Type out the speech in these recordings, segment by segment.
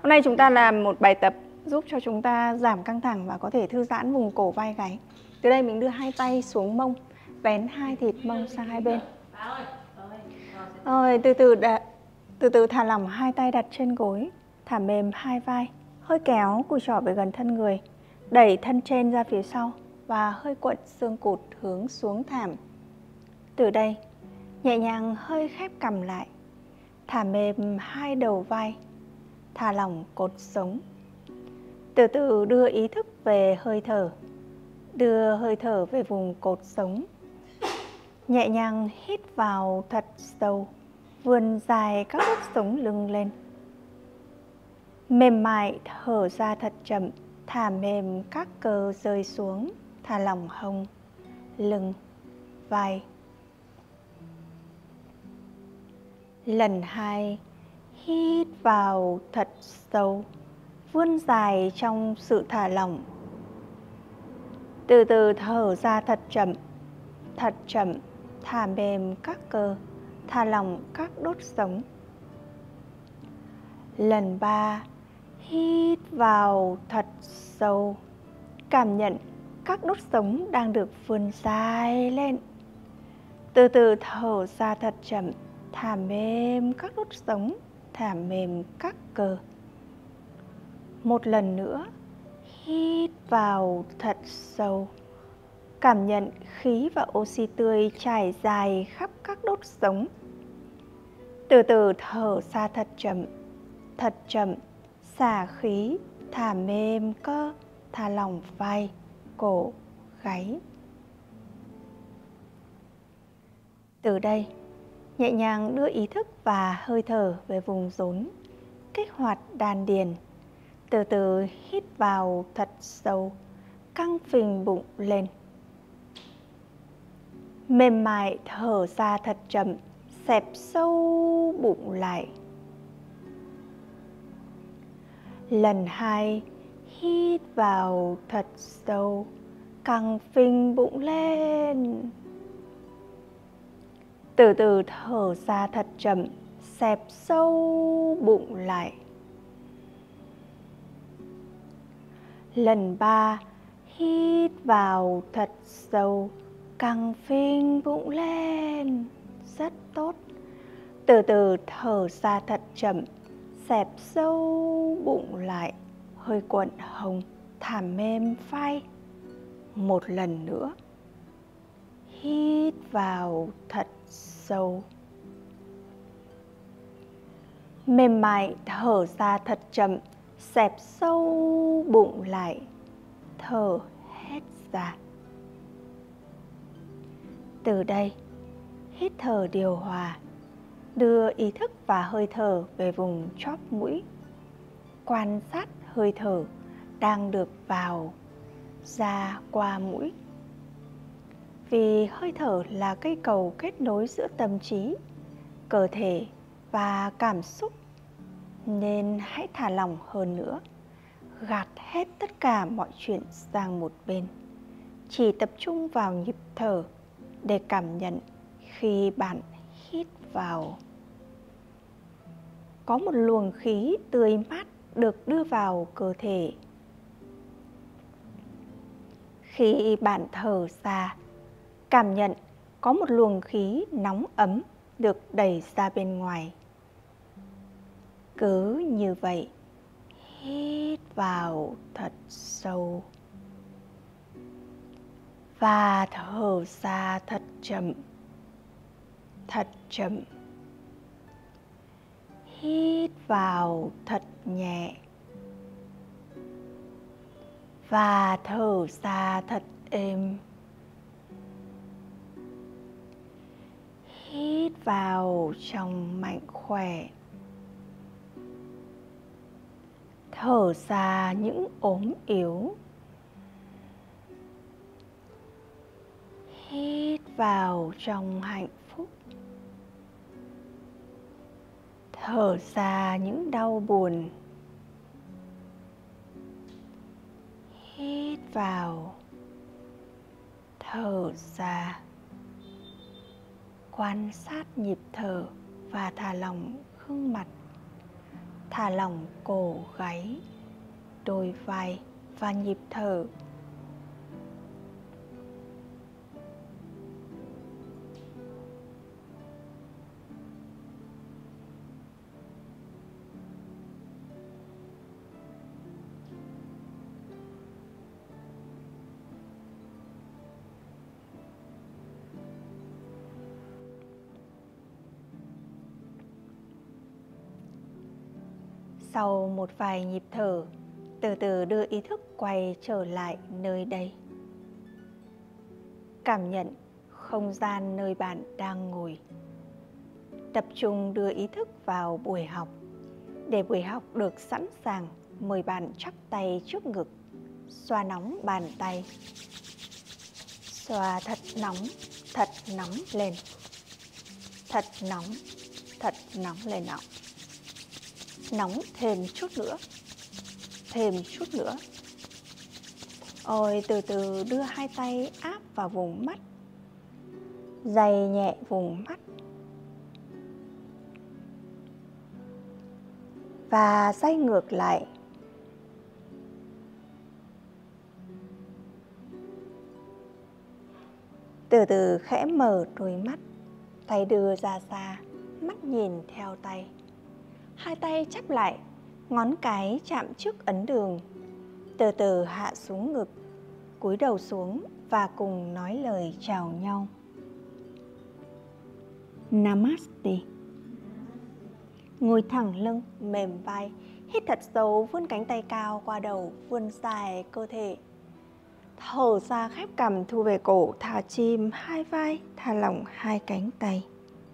Hôm nay chúng ta làm một bài tập giúp cho chúng ta giảm căng thẳng và có thể thư giãn vùng cổ vai gáy. Từ đây mình đưa hai tay xuống mông, vén hai thịt mông sang hai bên. Rồi từ từ thả lỏng hai tay đặt trên gối, thả mềm hai vai, hơi kéo cùi chỏ về gần thân người, đẩy thân trên ra phía sau và hơi cuộn xương cụt hướng xuống thảm. Từ đây, nhẹ nhàng hơi khép cằm lại, thả mềm hai đầu vai, thả lỏng cột sống. Từ từ đưa ý thức về hơi thở, đưa hơi thở về vùng cột sống. Nhẹ nhàng hít vào thật sâu, vươn dài các đốt sống lưng lên. Mềm mại thở ra thật chậm, thả mềm các cơ rơi xuống, thả lỏng hông, lưng, vai. Lần 2, hít vào thật sâu, vươn dài trong sự thả lỏng. Từ từ thở ra thật chậm, thả mềm các cơ, thả lỏng các đốt sống. Lần 3, hít vào thật sâu, cảm nhận các đốt sống đang được vươn dài lên. Từ từ thở ra thật chậm, thả mềm các đốt sống, thả mềm các cơ. Một lần nữa, hít vào thật sâu, cảm nhận khí và oxy tươi trải dài khắp các đốt sống. Từ từ thở ra thật chậm, xả khí, thả mềm cơ, thả lỏng vai, cổ, gáy. Từ đây, nhẹ nhàng đưa ý thức và hơi thở về vùng rốn, kích hoạt đan điền. Từ từ hít vào thật sâu, căng phình bụng lên. Mềm mại thở ra thật chậm, xẹp sâu bụng lại. Lần 2, hít vào thật sâu, căng phình bụng lên. Từ từ thở ra thật chậm, xẹp sâu bụng lại. Lần 3, hít vào thật sâu, căng phình bụng lên. Rất tốt. Từ từ thở ra thật chậm, xẹp sâu bụng lại, hơi cuộn hông, thả mềm vai. Một lần nữa. Hít vào thật sâu. Mềm mại thở ra thật chậm, xẹp sâu bụng lại, thở hết ra. Từ đây, hít thở điều hòa, đưa ý thức và hơi thở về vùng chóp mũi. Quan sát hơi thở đang được vào, ra qua mũi. Vì hơi thở là cây cầu kết nối giữa tâm trí, cơ thể và cảm xúc, nên hãy thả lỏng hơn nữa, gạt hết tất cả mọi chuyện sang một bên. Chỉ tập trung vào nhịp thở để cảm nhận khi bạn hít vào. Có một luồng khí tươi mát được đưa vào cơ thể. Khi bạn thở ra, cảm nhận có một luồng khí nóng ấm được đẩy ra bên ngoài. Cứ như vậy, hít vào thật sâu và thở ra thật chậm. Hít vào thật nhẹ và thở ra thật êm. Hít vào trong mạnh khỏe, thở ra những ốm yếu. Hít vào trong hạnh phúc, thở ra những đau buồn. Hít vào, thở ra. Quan sát nhịp thở và thả lỏng gương mặt, thả lỏng cổ gáy, đôi vai và nhịp thở. Sau một vài nhịp thở, từ từ đưa ý thức quay trở lại nơi đây. Cảm nhận không gian nơi bạn đang ngồi. Tập trung đưa ý thức vào buổi học. Để buổi học được sẵn sàng, mời bạn chắp tay trước ngực, xoa nóng bàn tay. Xoa thật nóng lên. Thật nóng lên nào. Nóng thêm chút nữa. Ôi, từ từ đưa hai tay áp vào vùng mắt. Day nhẹ vùng mắt. Và day ngược lại. Từ từ khẽ mở đôi mắt. Tay đưa ra xa, mắt nhìn theo tay. Hai tay chắp lại, ngón cái chạm trước ấn đường. Từ từ hạ xuống ngực, cúi đầu xuống và cùng nói lời chào nhau. Namaste. Ngồi thẳng lưng, mềm vai, hít thật sâu, vươn cánh tay cao qua đầu, vươn dài cơ thể. Thở ra khép cằm, thu về cổ, thả chìm hai vai, thả lỏng hai cánh tay.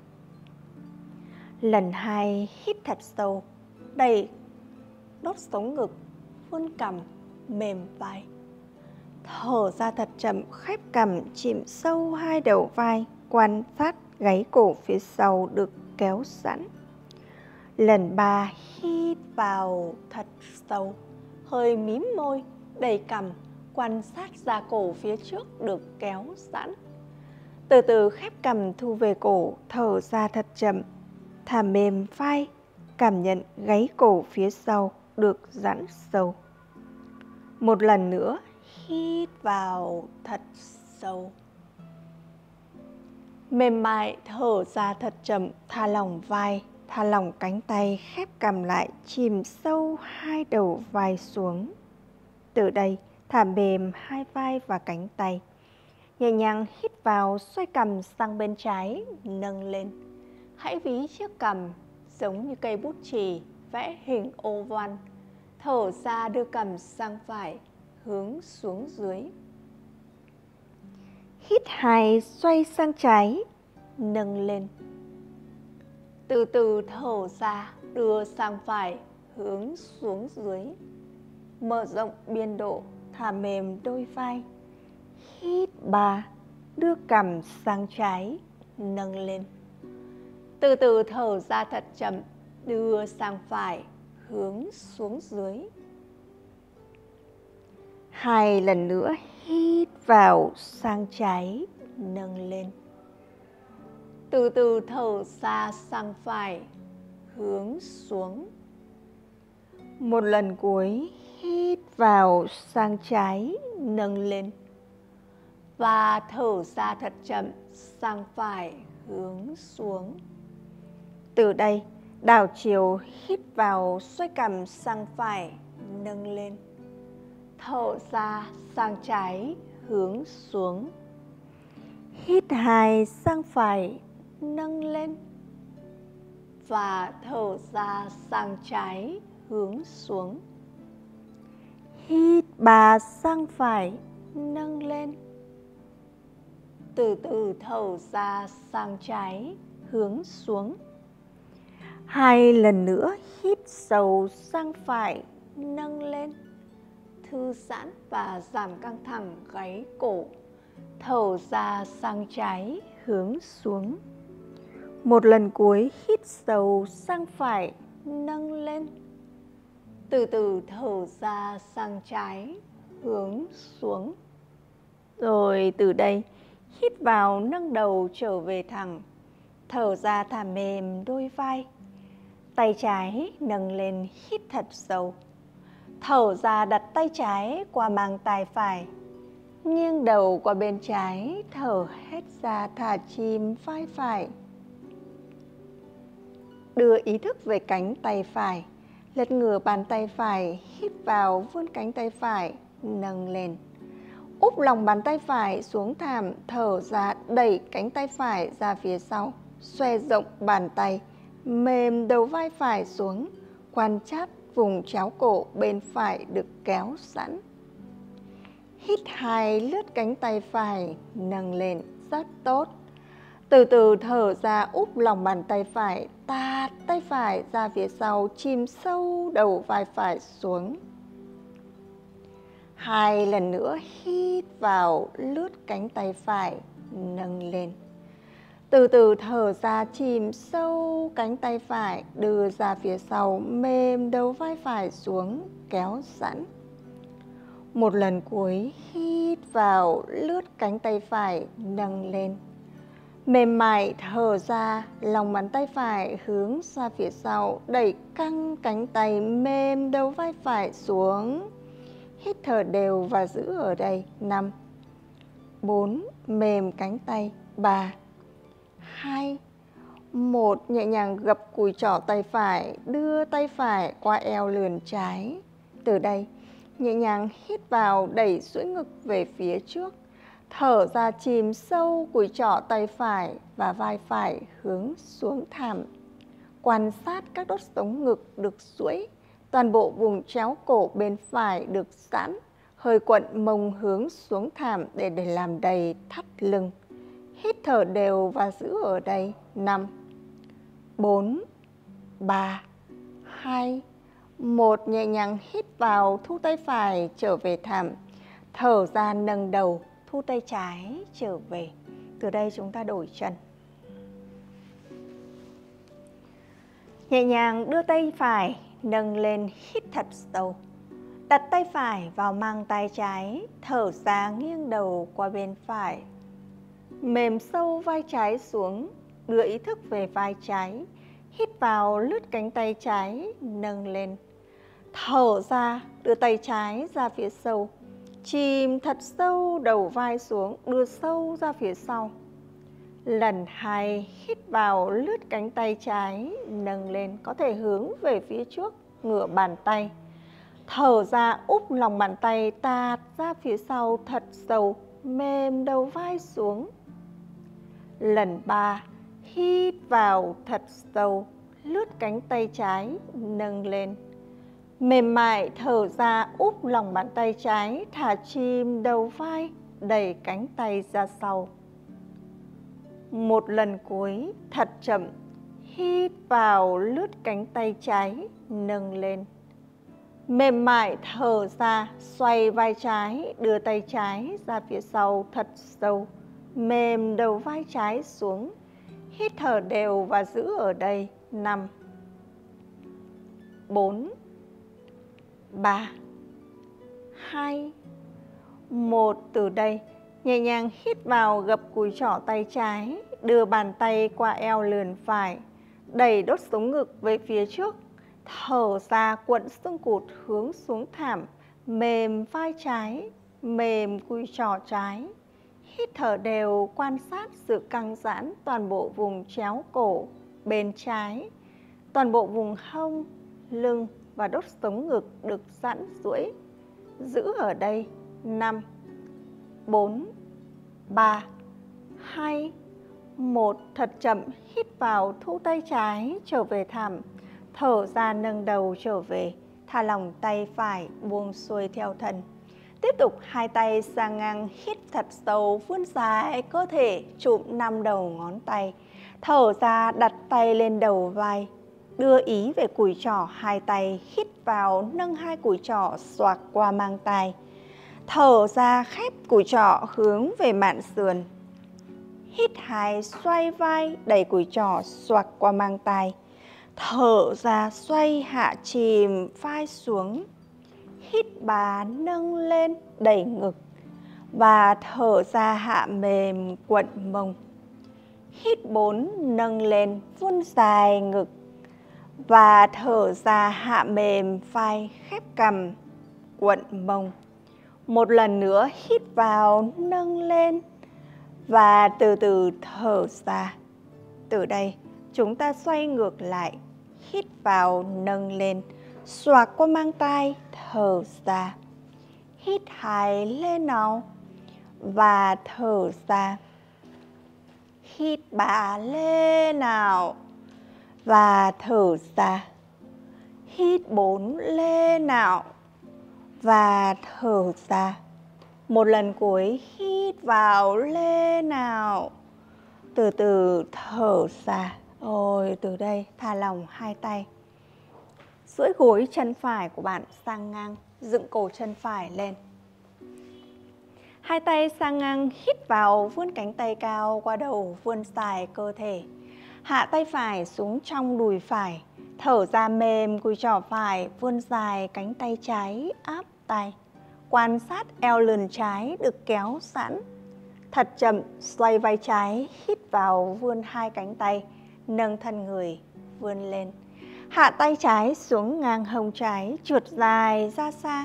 Lần 2, hít thật sâu, đẩy đốt sống ngực, vươn cằm, mềm vai. Thở ra thật chậm, khép cằm, chìm sâu hai đầu vai, quan sát gáy cổ phía sau được kéo sẵn. Lần 3, hít vào thật sâu, hơi mím môi, đẩy cằm, quan sát da cổ phía trước được kéo sẵn. Từ từ khép cằm, thu về cổ, thở ra thật chậm, thả mềm vai, cảm nhận gáy cổ phía sau được giãn sâu. Một lần nữa, hít vào thật sâu. Mềm mại, thở ra thật chậm, thả lỏng vai, thả lỏng cánh tay, khép cằm lại, chìm sâu hai đầu vai xuống. Từ đây, thả mềm hai vai và cánh tay. Nhẹ nhàng hít vào, xoay cằm sang bên trái, nâng lên. Hãy ví chiếc cằm giống như cây bút chì, vẽ hình oval. Thở ra đưa cằm sang phải, hướng xuống dưới. Hít 2, xoay sang trái, nâng lên. Từ từ thở ra, đưa sang phải, hướng xuống dưới. Mở rộng biên độ, thả mềm đôi vai. Hít 3, đưa cằm sang trái, nâng lên. Từ từ thở ra thật chậm, đưa sang phải, hướng xuống dưới. 2 lần nữa, hít vào sang trái, nâng lên. Từ từ thở ra sang phải, hướng xuống. Một lần cuối, hít vào sang trái, nâng lên. Và thở ra thật chậm, sang phải, hướng xuống. Từ đây, đảo chiều, hít vào, xoay cằm sang phải, nâng lên. Thở ra sang trái, hướng xuống. Hít 2 sang phải, nâng lên. Và thở ra sang trái, hướng xuống. Hít 3 sang phải, nâng lên. Từ từ thở ra sang trái, hướng xuống. 2 lần nữa, hít sâu sang phải, nâng lên. Thư giãn và giảm căng thẳng gáy cổ. Thở ra sang trái, hướng xuống. Một lần cuối, hít sâu sang phải, nâng lên. Từ từ thở ra sang trái, hướng xuống. Rồi từ đây, hít vào, nâng đầu trở về thẳng. Thở ra thả mềm đôi vai. Tay trái nâng lên hít thật sâu. Thở ra đặt tay trái qua mang tai phải. Nghiêng đầu qua bên trái, thở hết ra thả chìm vai phải. Đưa ý thức về cánh tay phải. Lật ngửa bàn tay phải, hít vào vươn cánh tay phải, nâng lên. Úp lòng bàn tay phải xuống thảm, thở ra đẩy cánh tay phải ra phía sau. Xòe rộng bàn tay, mềm đầu vai phải xuống. Quan sát vùng chéo cổ bên phải được kéo sẵn. Hít 2, lướt cánh tay phải, nâng lên, rất tốt. Từ từ thở ra, úp lòng bàn tay phải, tạt tay phải ra phía sau, chìm sâu đầu vai phải xuống. 2 lần nữa hít vào, lướt cánh tay phải, nâng lên. Từ từ thở ra, chìm sâu cánh tay phải, đưa ra phía sau, mềm đầu vai phải xuống, kéo sẵn. 1 lần cuối, hít vào, lướt cánh tay phải, nâng lên. Mềm mại thở ra, lòng bàn tay phải hướng ra phía sau, đẩy căng cánh tay, mềm đầu vai phải xuống. Hít thở đều và giữ ở đây. 5, 4, mềm cánh tay. 3, 2, 1, nhẹ nhàng gập cùi trỏ tay phải, đưa tay phải qua eo lườn trái. Từ đây, nhẹ nhàng hít vào, đẩy duỗi ngực về phía trước. Thở ra, chìm sâu cùi trỏ tay phải và vai phải hướng xuống thảm. Quan sát các đốt sống ngực được duỗi, toàn bộ vùng chéo cổ bên phải được giãn, hơi quặn mông hướng xuống thảm để làm đầy thắt lưng. Hít thở đều và giữ ở đây. 5, 4, 3, 2, 1, nhẹ nhàng hít vào, thu tay phải trở về thảm. Thở ra, nâng đầu, thu tay trái trở về. Từ đây chúng ta đổi chân. Nhẹ nhàng đưa tay phải nâng lên, hít thật sâu. Đặt tay phải vào mang tay trái, thở ra nghiêng đầu qua bên phải. Mềm sâu vai trái xuống, đưa ý thức về vai trái. Hít vào, lướt cánh tay trái, nâng lên. Thở ra, đưa tay trái ra phía sau. Chìm thật sâu đầu vai xuống, đưa sâu ra phía sau. Lần 2, hít vào, lướt cánh tay trái, nâng lên, có thể hướng về phía trước, ngửa bàn tay. Thở ra, úp lòng bàn tay, tạt ra phía sau thật sâu, mềm đầu vai xuống. Lần 3, hít vào thật sâu, lướt cánh tay trái, nâng lên. Mềm mại thở ra, úp lòng bàn tay trái, thả chìm đầu vai, đẩy cánh tay ra sau. 1 lần cuối, thật chậm, hít vào, lướt cánh tay trái, nâng lên. Mềm mại thở ra, xoay vai trái, đưa tay trái ra phía sau thật sâu, mềm đầu vai trái xuống. Hít thở đều và giữ ở đây. 5, 4, 3, 2, 1. Từ đây, nhẹ nhàng hít vào, gập cùi trỏ tay trái, đưa bàn tay qua eo lườn phải, đẩy đốt sống ngực về phía trước. Thở ra, cuộn xương cụt hướng xuống thảm, mềm vai trái, mềm cùi trỏ trái. Hít thở đều, quan sát sự căng giãn toàn bộ vùng chéo cổ bên trái, toàn bộ vùng hông, lưng và đốt sống ngực được giãn duỗi. Giữ ở đây. 5, 4, 3, 2, 1. Thật chậm, hít vào, thu tay trái trở về thảm. Thở ra, nâng đầu trở về, thả lỏng tay phải, buông xuôi theo thân. Tiếp tục 2 tay sang ngang, hít thật sâu, vươn dài cơ thể, chụm 5 đầu ngón tay. Thở ra, đặt tay lên đầu vai, đưa ý về cùi trỏ 2 tay, hít vào, nâng 2 cùi trỏ xoạc qua mang tai. Thở ra, khép cùi trỏ hướng về mạn sườn. Hít 2, xoay vai, đẩy cùi trỏ xoạc qua mang tai. Thở ra, xoay hạ chìm vai xuống. Hít 3, nâng lên, đẩy ngực. Và thở ra, hạ mềm, quặn mông. Hít 4, nâng lên, vươn dài ngực. và thở ra hạ mềm vai, khép cằm, quặn mông. Một lần nữa hít vào, nâng lên và từ từ thở ra. Từ đây chúng ta xoay ngược lại, hít vào, nâng lên, xoạc qua mang tai, thở ra. Hít 2 lên nào và thở ra. Hít 3 lên nào và thở ra. Hít 4 lên nào và thở ra. Một lần cuối, hít vào lên nào. Từ từ thở ra. Rồi từ đây thả lỏng hai tay. Duỗi gối chân phải của bạn sang ngang, dựng cổ chân phải lên. Hai tay sang ngang, hít vào, vươn cánh tay cao qua đầu, vươn dài cơ thể. Hạ tay phải xuống trong đùi phải, thở ra mềm cùi trỏ phải, vươn dài cánh tay trái, áp tay. Quan sát eo lườn trái được kéo sẵn. Thật chậm, xoay vai trái, hít vào, vươn hai cánh tay, nâng thân người, vươn lên. Hạ tay trái xuống ngang hông trái, trượt dài ra xa.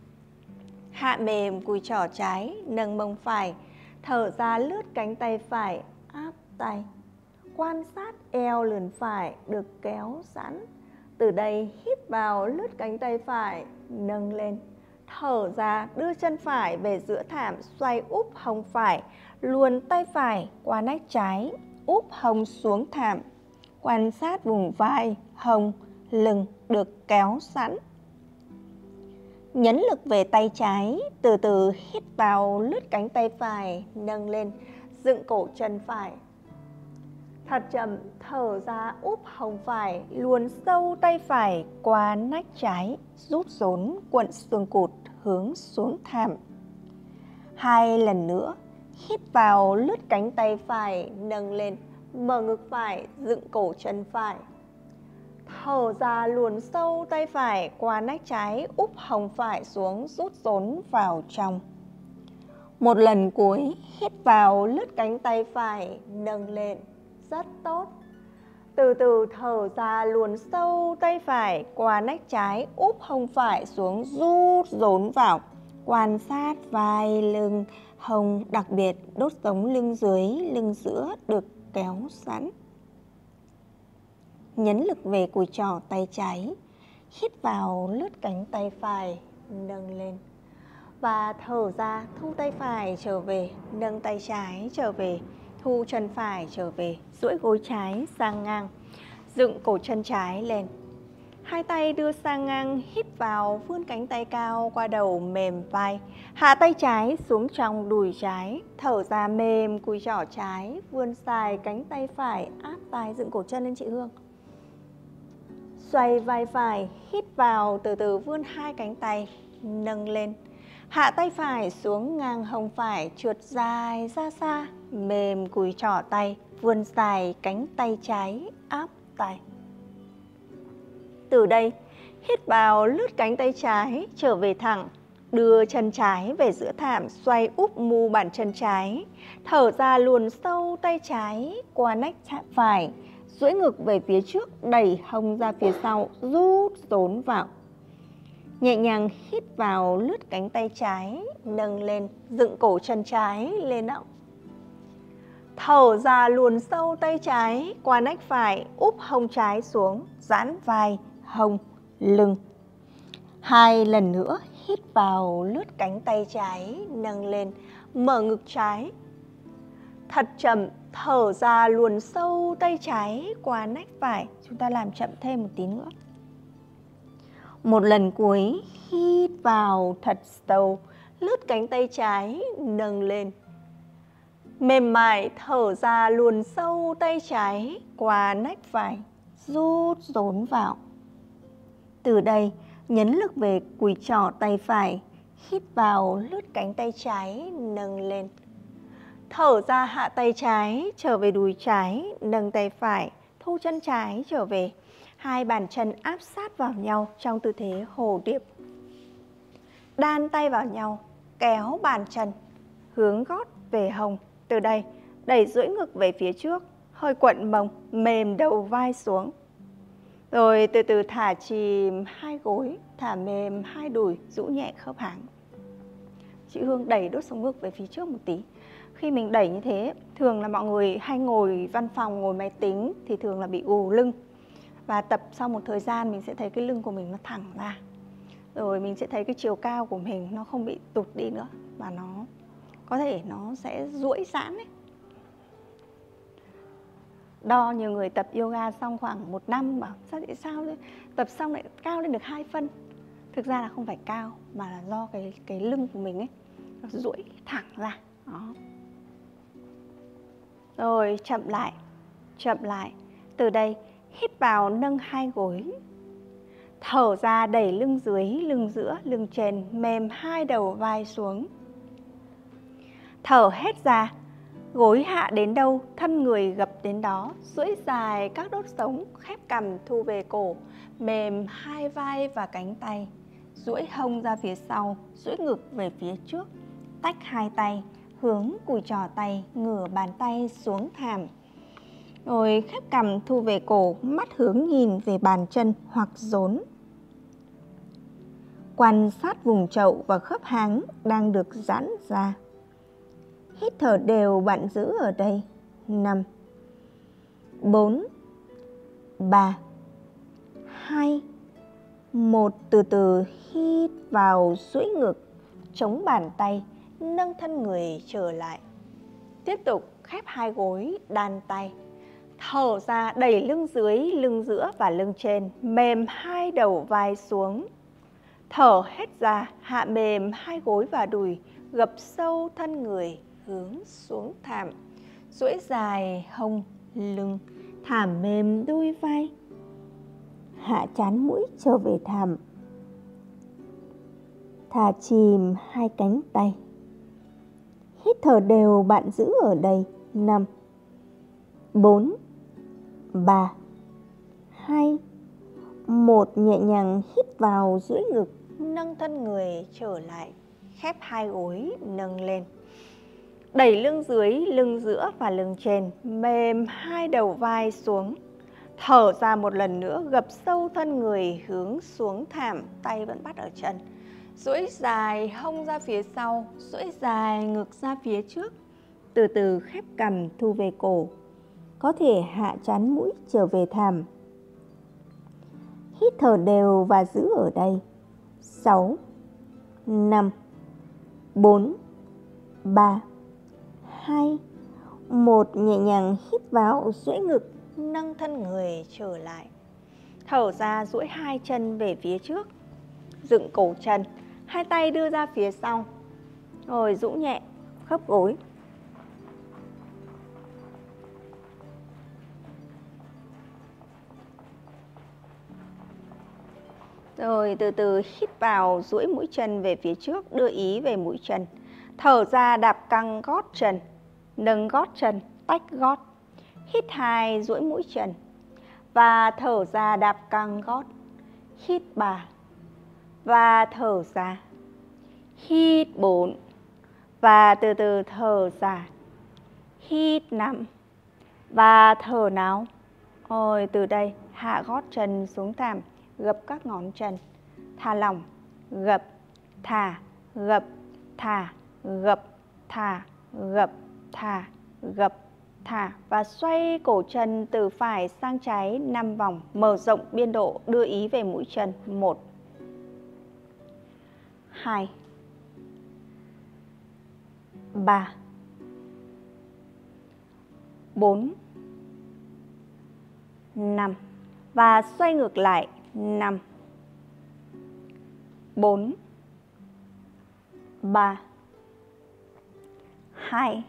Hạ mềm cùi trỏ trái, nâng mông phải, thở ra lướt cánh tay phải, áp tay. Quan sát eo lườn phải được kéo sẵn. Từ đây hít vào, lướt cánh tay phải, nâng lên. Thở ra, đưa chân phải về giữa thảm, xoay úp hông phải, luồn tay phải qua nách trái, úp hông xuống thảm. Quan sát vùng vai, hông, lưng được kéo sẵn. Nhấn lực về tay trái, từ từ hít vào, lướt cánh tay phải, nâng lên, dựng cổ chân phải. Thật chậm, thở ra úp hông phải, luồn sâu tay phải qua nách trái, rút rốn cuộn xương cụt hướng xuống thảm. 2 lần nữa, hít vào, lướt cánh tay phải, nâng lên, mở ngực phải, dựng cổ chân phải. Thở ra luồn sâu tay phải qua nách trái, úp hông phải xuống, rút rốn vào trong. Một lần cuối, hít vào, lướt cánh tay phải, nâng lên. Rất tốt. Từ từ thở ra, luồn sâu tay phải qua nách trái, úp hông phải xuống, rút rốn vào. Quan sát vai, lưng, hông, đặc biệt đốt sống lưng dưới, lưng giữa được kéo sẵn. Nhấn lực về cùi trỏ tay trái, hít vào, lướt cánh tay phải, nâng lên. Và thở ra, thu tay phải trở về, nâng tay trái trở về, thu chân phải trở về, duỗi gối trái sang ngang, dựng cổ chân trái lên. Hai tay đưa sang ngang, hít vào, vươn cánh tay cao qua đầu, mềm vai. Hạ tay trái xuống trong đùi trái, thở ra mềm cùi trỏ trái, vươn dài cánh tay phải, áp vai, dựng cổ chân lên chị Hương. Xoay vai phải, hít vào, từ từ vươn hai cánh tay, nâng lên. Hạ tay phải xuống ngang hông phải, trượt dài ra xa, mềm cùi trỏ tay, vươn dài cánh tay trái, áp tay. Từ đây, hít vào, lướt cánh tay trái, trở về thẳng, đưa chân trái về giữa thảm, xoay úp mu bàn chân trái. Thở ra luồn sâu tay trái qua nách phải, duỗi ngực về phía trước, đẩy hông ra phía sau, rút rốn vào. Nhẹ nhàng hít vào, lướt cánh tay trái, nâng lên, dựng cổ chân trái lên ọng. Thở ra luồn sâu tay trái qua nách phải, úp hông trái xuống, giãn vai, hông, lưng. 2 lần nữa, hít vào, lướt cánh tay trái, nâng lên, mở ngực trái. Thật chậm, thở ra luồn sâu tay trái qua nách phải. Chúng ta làm chậm thêm một tí nữa. Một lần cuối, hít vào thật sâu, lướt cánh tay trái, nâng lên. Mềm mại, thở ra luồn sâu tay trái qua nách phải, rút rốn vào. Từ đây, nhấn lực về cùi trỏ tay phải, hít vào, lướt cánh tay trái, nâng lên. Thở ra hạ tay trái, trở về đùi trái, nâng tay phải, thu chân trái trở về. Hai bàn chân áp sát vào nhau trong tư thế hồ điệp. Đan tay vào nhau, kéo bàn chân, hướng gót về hông. Từ đây, đẩy duỗi ngực về phía trước, hơi quặn mông, mềm đầu vai xuống. Rồi từ từ thả chìm hai gối, thả mềm hai đùi, rũ nhẹ khớp háng. Chị Hương đẩy đốt sống ngực về phía trước một tí. Khi mình đẩy như thế, thường là mọi người hay ngồi văn phòng, ngồi máy tính thì thường là bị gù lưng. Và tập sau một thời gian mình sẽ thấy cái lưng của mình nó thẳng ra. Rồi mình sẽ thấy cái chiều cao của mình nó không bị tụt đi nữa, và nó có thể nó sẽ duỗi giãn ấy. Đo nhiều người tập yoga xong khoảng 1 năm bảo sao tập xong lại cao lên được 2 phân. Thực ra là không phải cao, mà là do cái lưng của mình ấy nó duỗi thẳng ra. Đó. Rồi chậm lại. Từ đây hít vào nâng hai gối, thở ra đẩy lưng dưới, lưng giữa, lưng trên, mềm hai đầu vai xuống. Thở hết ra, gối hạ đến đâu, thân người gập đến đó, duỗi dài các đốt sống, khép cằm thu về cổ, mềm hai vai và cánh tay, duỗi hông ra phía sau, duỗi ngực về phía trước, tách hai tay, hướng cùi trỏ tay, ngửa bàn tay xuống thảm. Rồi khép cằm thu về cổ, mắt hướng nhìn về bàn chân hoặc rốn. Quan sát vùng chậu và khớp háng đang được giãn ra. Hít thở đều bạn giữ ở đây. 5, 4, 3, 2, 1. Từ từ hít vào, duỗi ngực, chống bàn tay, nâng thân người trở lại. Tiếp tục khép hai gối, đan tay. Thở ra đẩy lưng dưới, lưng giữa và lưng trên, mềm hai đầu vai xuống. Thở hết ra, hạ mềm hai gối và đùi, gập sâu thân người, hướng xuống thảm. Duỗi dài hông, lưng, thả mềm đuôi vai. Hạ trán mũi trở về thảm. Thả chìm hai cánh tay. Hít thở đều bạn giữ ở đây. 5, 4, 3, 2, 1. Nhẹ nhàng hít vào, duỗi ngực, nâng thân người trở lại, khép hai gối nâng lên. Đẩy lưng dưới, lưng giữa và lưng trên, mềm hai đầu vai xuống. Thở ra một lần nữa, gập sâu thân người, hướng xuống thảm, tay vẫn bắt ở chân. Duỗi dài hông ra phía sau, duỗi dài ngực ra phía trước. Từ từ khép cằm thu về cổ, có thể hạ trán mũi trở về thảm. Hít thở đều và giữ ở đây. 6, 5, 4, 3, 2, 1. Nhẹ nhàng hít vào, duỗi ngực, nâng thân người trở lại. Thở ra duỗi hai chân về phía trước, dựng cổ chân, hai tay đưa ra phía sau. Rồi rũ nhẹ khớp gối. Rồi từ từ hít vào, duỗi mũi chân về phía trước, đưa ý về mũi chân. Thở ra đạp căng gót chân, nâng gót chân, tách gót. Hít 2, duỗi mũi chân. Và thở ra đạp căng gót. Hít 3. Và thở ra. Hít 4. Và từ từ thở ra. Hít 5. Và thở nào. Rồi từ đây hạ gót chân xuống thảm, gập các ngón chân. Thả lỏng, gập, thả, gập, thả, gập, thả, gập, thả, gập, thả. Và xoay cổ chân từ phải sang trái 5 vòng, mở rộng biên độ, đưa ý về mũi chân. 1, 2, 3, 4, 5. Và xoay ngược lại. 5, 4, 3, 2,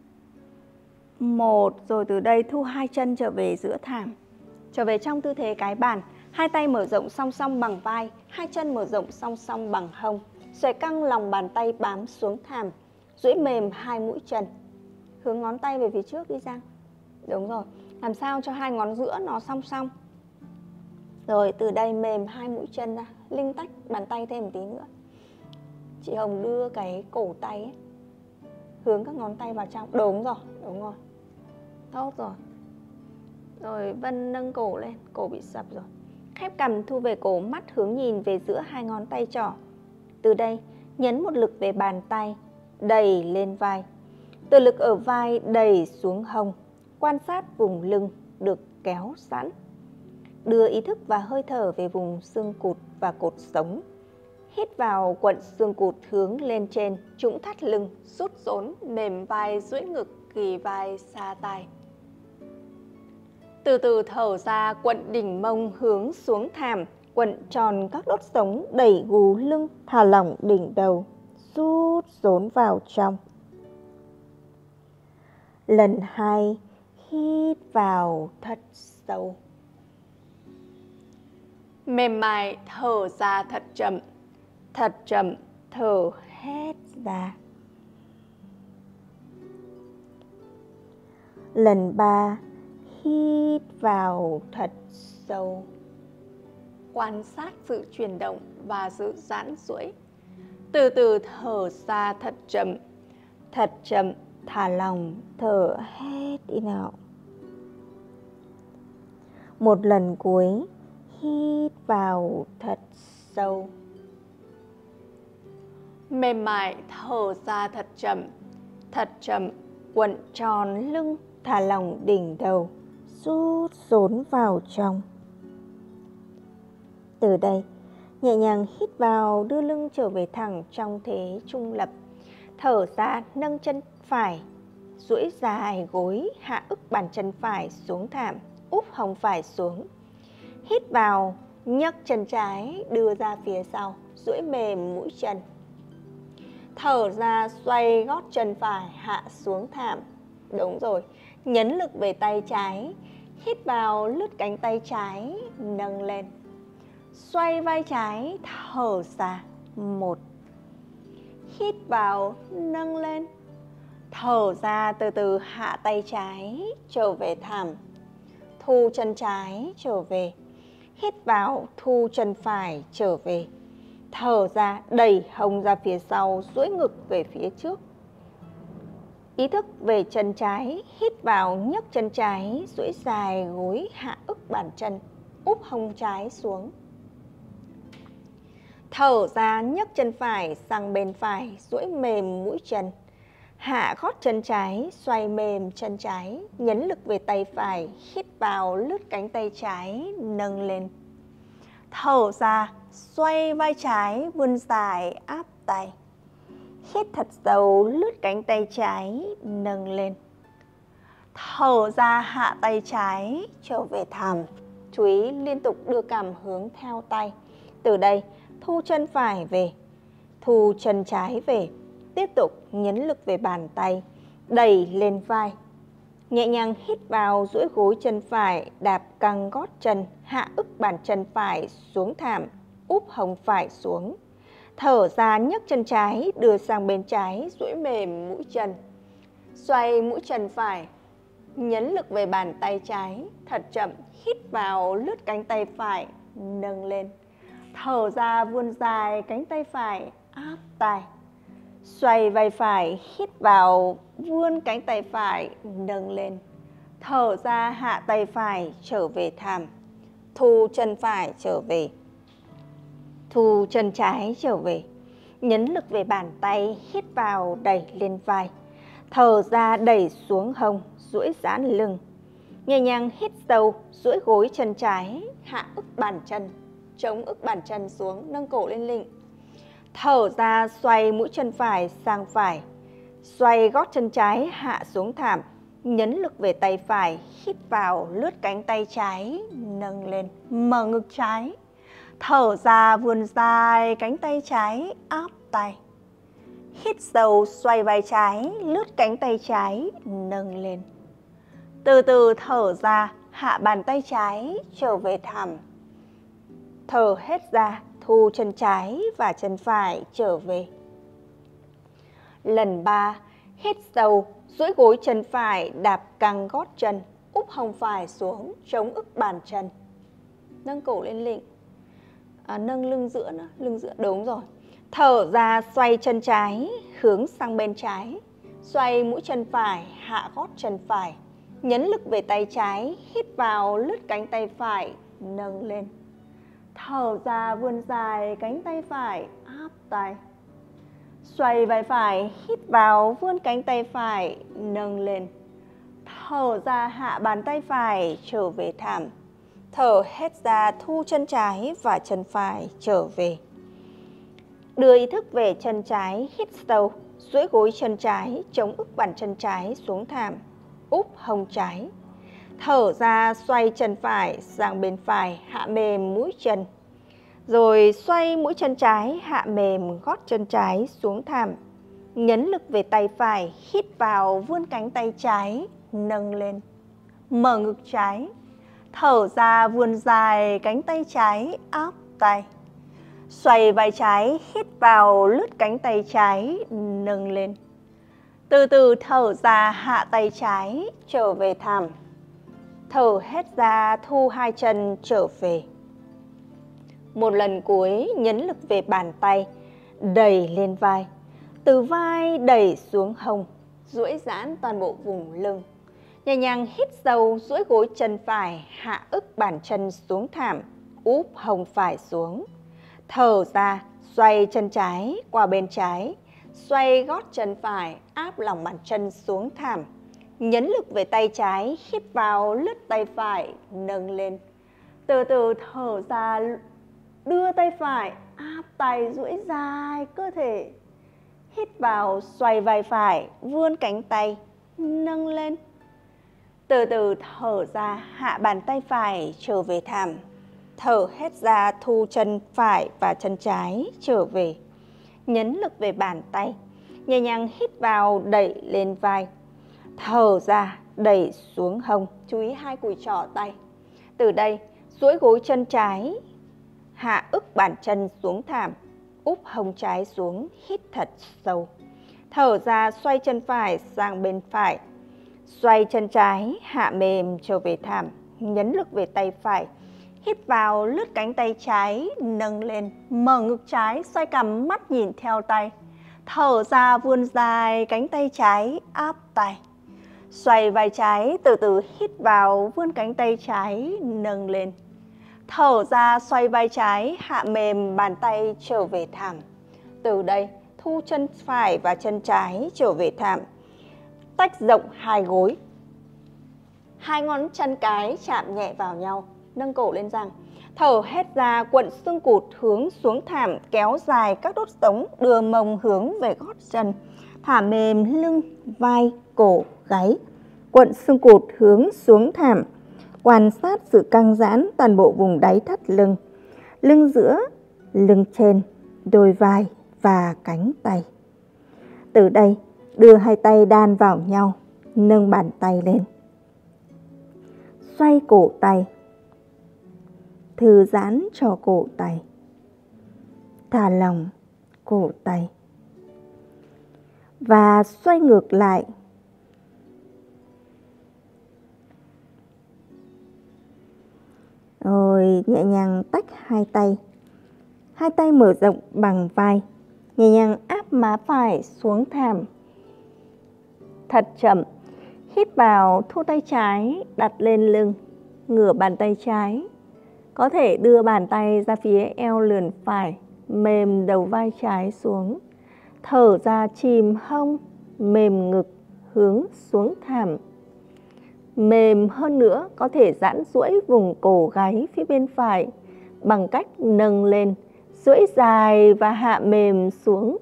1. Rồi từ đây thu hai chân trở về giữa thảm. Trở về trong tư thế cái bàn. Hai tay mở rộng song song bằng vai, hai chân mở rộng song song bằng hông. Xòe căng lòng bàn tay bám xuống thảm. Duỗi mềm hai mũi chân. Hướng ngón tay về phía trước đi Giang. Đúng rồi. Làm sao cho hai ngón giữa nó song song. Rồi từ đây mềm hai mũi chân ra, linh tách bàn tay thêm một tí nữa. Chị Hồng đưa cái cổ tay ấy, hướng các ngón tay vào trong. Đúng rồi, đúng rồi. Tốt rồi. Rồi Vân nâng cổ lên, cổ bị sập rồi. Khép cằm thu về cổ, mắt hướng nhìn về giữa hai ngón tay trỏ. Từ đây, nhấn một lực về bàn tay, đẩy lên vai. Từ lực ở vai đẩy xuống hông, quan sát vùng lưng được kéo sẵn. Đưa ý thức và hơi thở về vùng xương cụt và cột sống. Hít vào quặn xương cụt hướng lên trên, trũng thắt lưng, rút rốn, mềm vai, duỗi ngực, ghì vai, xa tai. Từ từ thở ra, quặn đỉnh mông hướng xuống thảm, quặn tròn các đốt sống, đẩy gù lưng, thả lỏng đỉnh đầu, rút rốn vào trong. Lần 2, hít vào thật sâu. Mềm mại thở ra thật chậm, thở hết ra. Lần 3, hít vào thật sâu. Quan sát sự chuyển động và sự giãn duỗi. Từ từ thở ra thật chậm, thả lỏng, thở hết in out. Một lần cuối, hít vào thật sâu. Mềm mại thở ra thật chậm, quặn tròn lưng, thả lỏng đỉnh đầu, rút rốn vào trong. Từ đây, nhẹ nhàng hít vào, đưa lưng trở về thẳng trong thế trung lập. Thở ra, nâng chân phải, duỗi dài gối, hạ ức bàn chân phải xuống thảm, úp hông phải xuống. Hít vào, nhấc chân trái đưa ra phía sau, duỗi mềm mũi chân. Thở ra, xoay gót chân phải hạ xuống thảm. Đúng rồi, nhấn lực về tay trái. Hít vào, lướt cánh tay trái, nâng lên. Xoay vai trái, thở ra. 1. Hít vào, nâng lên. Thở ra, từ từ hạ tay trái, trở về thảm. Thu chân trái, trở về. Hít vào, thu chân phải, trở về. Thở ra, đẩy hông ra phía sau, duỗi ngực về phía trước. Ý thức về chân trái, hít vào, nhấc chân trái, duỗi dài gối, hạ ức bàn chân, úp hông trái xuống. Thở ra, nhấc chân phải sang bên phải, duỗi mềm mũi chân. Hạ gót chân trái, xoay mềm chân trái, nhấn lực về tay phải, hít vào, lướt cánh tay trái, nâng lên. Thở ra, xoay vai trái, vươn dài, áp tay. Hít thật sâu, lướt cánh tay trái, nâng lên. Thở ra, hạ tay trái, trở về thảm. Chú ý liên tục đưa cảm hướng theo tay. Từ đây, thu chân phải về, thu chân trái về. Tiếp tục nhấn lực về bàn tay, đẩy lên vai. Nhẹ nhàng hít vào, duỗi gối chân phải, đạp căng gót chân, hạ ức bàn chân phải xuống thảm, úp hông phải xuống. Thở ra, nhấc chân trái, đưa sang bên trái, duỗi mềm mũi chân. Xoay mũi chân phải, nhấn lực về bàn tay trái, thật chậm, hít vào, lướt cánh tay phải, nâng lên. Thở ra, vươn dài cánh tay phải, áp tay. Xoay vai phải, hít vào, vươn cánh tay phải, nâng lên. Thở ra, hạ tay phải, trở về thảm. Thu chân phải trở về. Thu chân trái trở về. Nhấn lực về bàn tay, hít vào, đẩy lên vai. Thở ra, đẩy xuống hông, duỗi giãn lưng. Nhẹ nhàng hít sâu, duỗi gối chân trái, hạ ức bàn chân, chống ức bàn chân xuống, nâng cổ lên lịnh. Thở ra, xoay mũi chân phải sang phải. Xoay gót chân trái, hạ xuống thảm. Nhấn lực về tay phải, hít vào, lướt cánh tay trái, nâng lên. Mở ngực trái. Thở ra, vươn dài cánh tay trái, áp tay. Hít sâu, xoay vai trái, lướt cánh tay trái, nâng lên. Từ từ thở ra, hạ bàn tay trái, trở về thảm. Thở hết ra, thu chân trái và chân phải trở về. Lần 3, hít sâu, duỗi gối chân phải, đạp căng gót chân, úp hông phải xuống, chống ức bàn chân. Nâng cổ lên lịnh. Nâng lưng giữa nữa, lưng giữa, đúng rồi. Thở ra, xoay chân trái, hướng sang bên trái. Xoay mũi chân phải, hạ gót chân phải. Nhấn lực về tay trái, hít vào, lướt cánh tay phải, nâng lên. Thở ra vươn dài cánh tay phải áp tay. Xoay vai phải, hít vào vươn cánh tay phải nâng lên. Thở ra hạ bàn tay phải trở về thảm. Thở hết ra thu chân trái và chân phải trở về. Đưa ý thức về chân trái, hít sâu, duỗi gối chân trái, chống ức bàn chân trái xuống thảm, úp hông trái. Thở ra xoay chân phải sang bên phải, hạ mềm mũi chân. Rồi xoay mũi chân trái, hạ mềm gót chân trái xuống thảm. Nhấn lực về tay phải, hít vào vươn cánh tay trái, nâng lên. Mở ngực trái. Thở ra vươn dài cánh tay trái, áp tay. Xoay vai trái, hít vào lướt cánh tay trái, nâng lên. Từ từ thở ra hạ tay trái, trở về thảm. Thở hết ra thu hai chân trở về. Một lần cuối nhấn lực về bàn tay, đẩy lên vai. Từ vai đẩy xuống hông, duỗi giãn toàn bộ vùng lưng. Nhẹ nhàng hít sâu, duỗi gối chân phải, hạ ức bàn chân xuống thảm, úp hông phải xuống. Thở ra, xoay chân trái qua bên trái, xoay gót chân phải, áp lòng bàn chân xuống thảm. Nhấn lực về tay trái, hít vào lướt tay phải, nâng lên. Từ từ thở ra, đưa tay phải, áp tay duỗi dài cơ thể. Hít vào, xoay vai phải, vươn cánh tay, nâng lên. Từ từ thở ra, hạ bàn tay phải trở về thảm. Thở hết ra thu chân phải và chân trái trở về. Nhấn lực về bàn tay. Nhẹ nhàng hít vào, đẩy lên vai. Thở ra, đẩy xuống hông. Chú ý hai cùi trỏ tay. Từ đây, duỗi gối chân trái, hạ ức bàn chân xuống thảm, úp hông trái xuống, hít thật sâu. Thở ra, xoay chân phải sang bên phải. Xoay chân trái, hạ mềm trở về thảm. Nhấn lực về tay phải. Hít vào, lướt cánh tay trái, nâng lên. Mở ngực trái, xoay cằm, mắt nhìn theo tay. Thở ra, vươn dài cánh tay trái, áp tay. Xoay vai trái, từ từ hít vào, vươn cánh tay trái, nâng lên. Thở ra, xoay vai trái, hạ mềm bàn tay trở về thảm. Từ đây, thu chân phải và chân trái trở về thảm. Tách rộng hai gối. Hai ngón chân cái chạm nhẹ vào nhau, nâng cổ lên rằng. Thở hết ra, cuộn xương cụt hướng xuống thảm, kéo dài các đốt sống, đưa mông hướng về gót chân. Thả mềm lưng, vai, cổ, gáy. Cuộn xương cụt hướng xuống thảm. Quan sát sự căng giãn toàn bộ vùng đáy thắt lưng. Lưng giữa, lưng trên, đôi vai và cánh tay. Từ đây, đưa hai tay đan vào nhau, nâng bàn tay lên. Xoay cổ tay. Thư giãn cho cổ tay. Thả lỏng cổ tay. Và xoay ngược lại. Rồi nhẹ nhàng tách hai tay. Hai tay mở rộng bằng vai. Nhẹ nhàng áp má phải xuống thảm. Thật chậm. Hít vào, thu tay trái đặt lên lưng, ngửa bàn tay trái. Có thể đưa bàn tay ra phía eo lườn phải, mềm đầu vai trái xuống. Thở ra chìm hông, mềm ngực, hướng xuống thảm. Mềm hơn nữa, có thể giãn duỗi vùng cổ gáy phía bên phải bằng cách nâng lên, duỗi dài và hạ mềm xuống.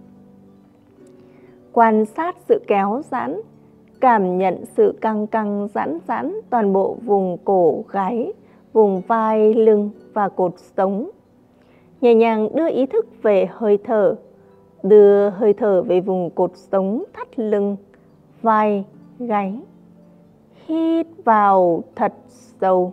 Quan sát sự kéo giãn, cảm nhận sự căng căng giãn giãn toàn bộ vùng cổ gáy, vùng vai, lưng và cột sống. Nhẹ nhàng đưa ý thức về hơi thở. Đưa hơi thở về vùng cột sống, thắt lưng, vai, gáy. Hít vào thật sâu.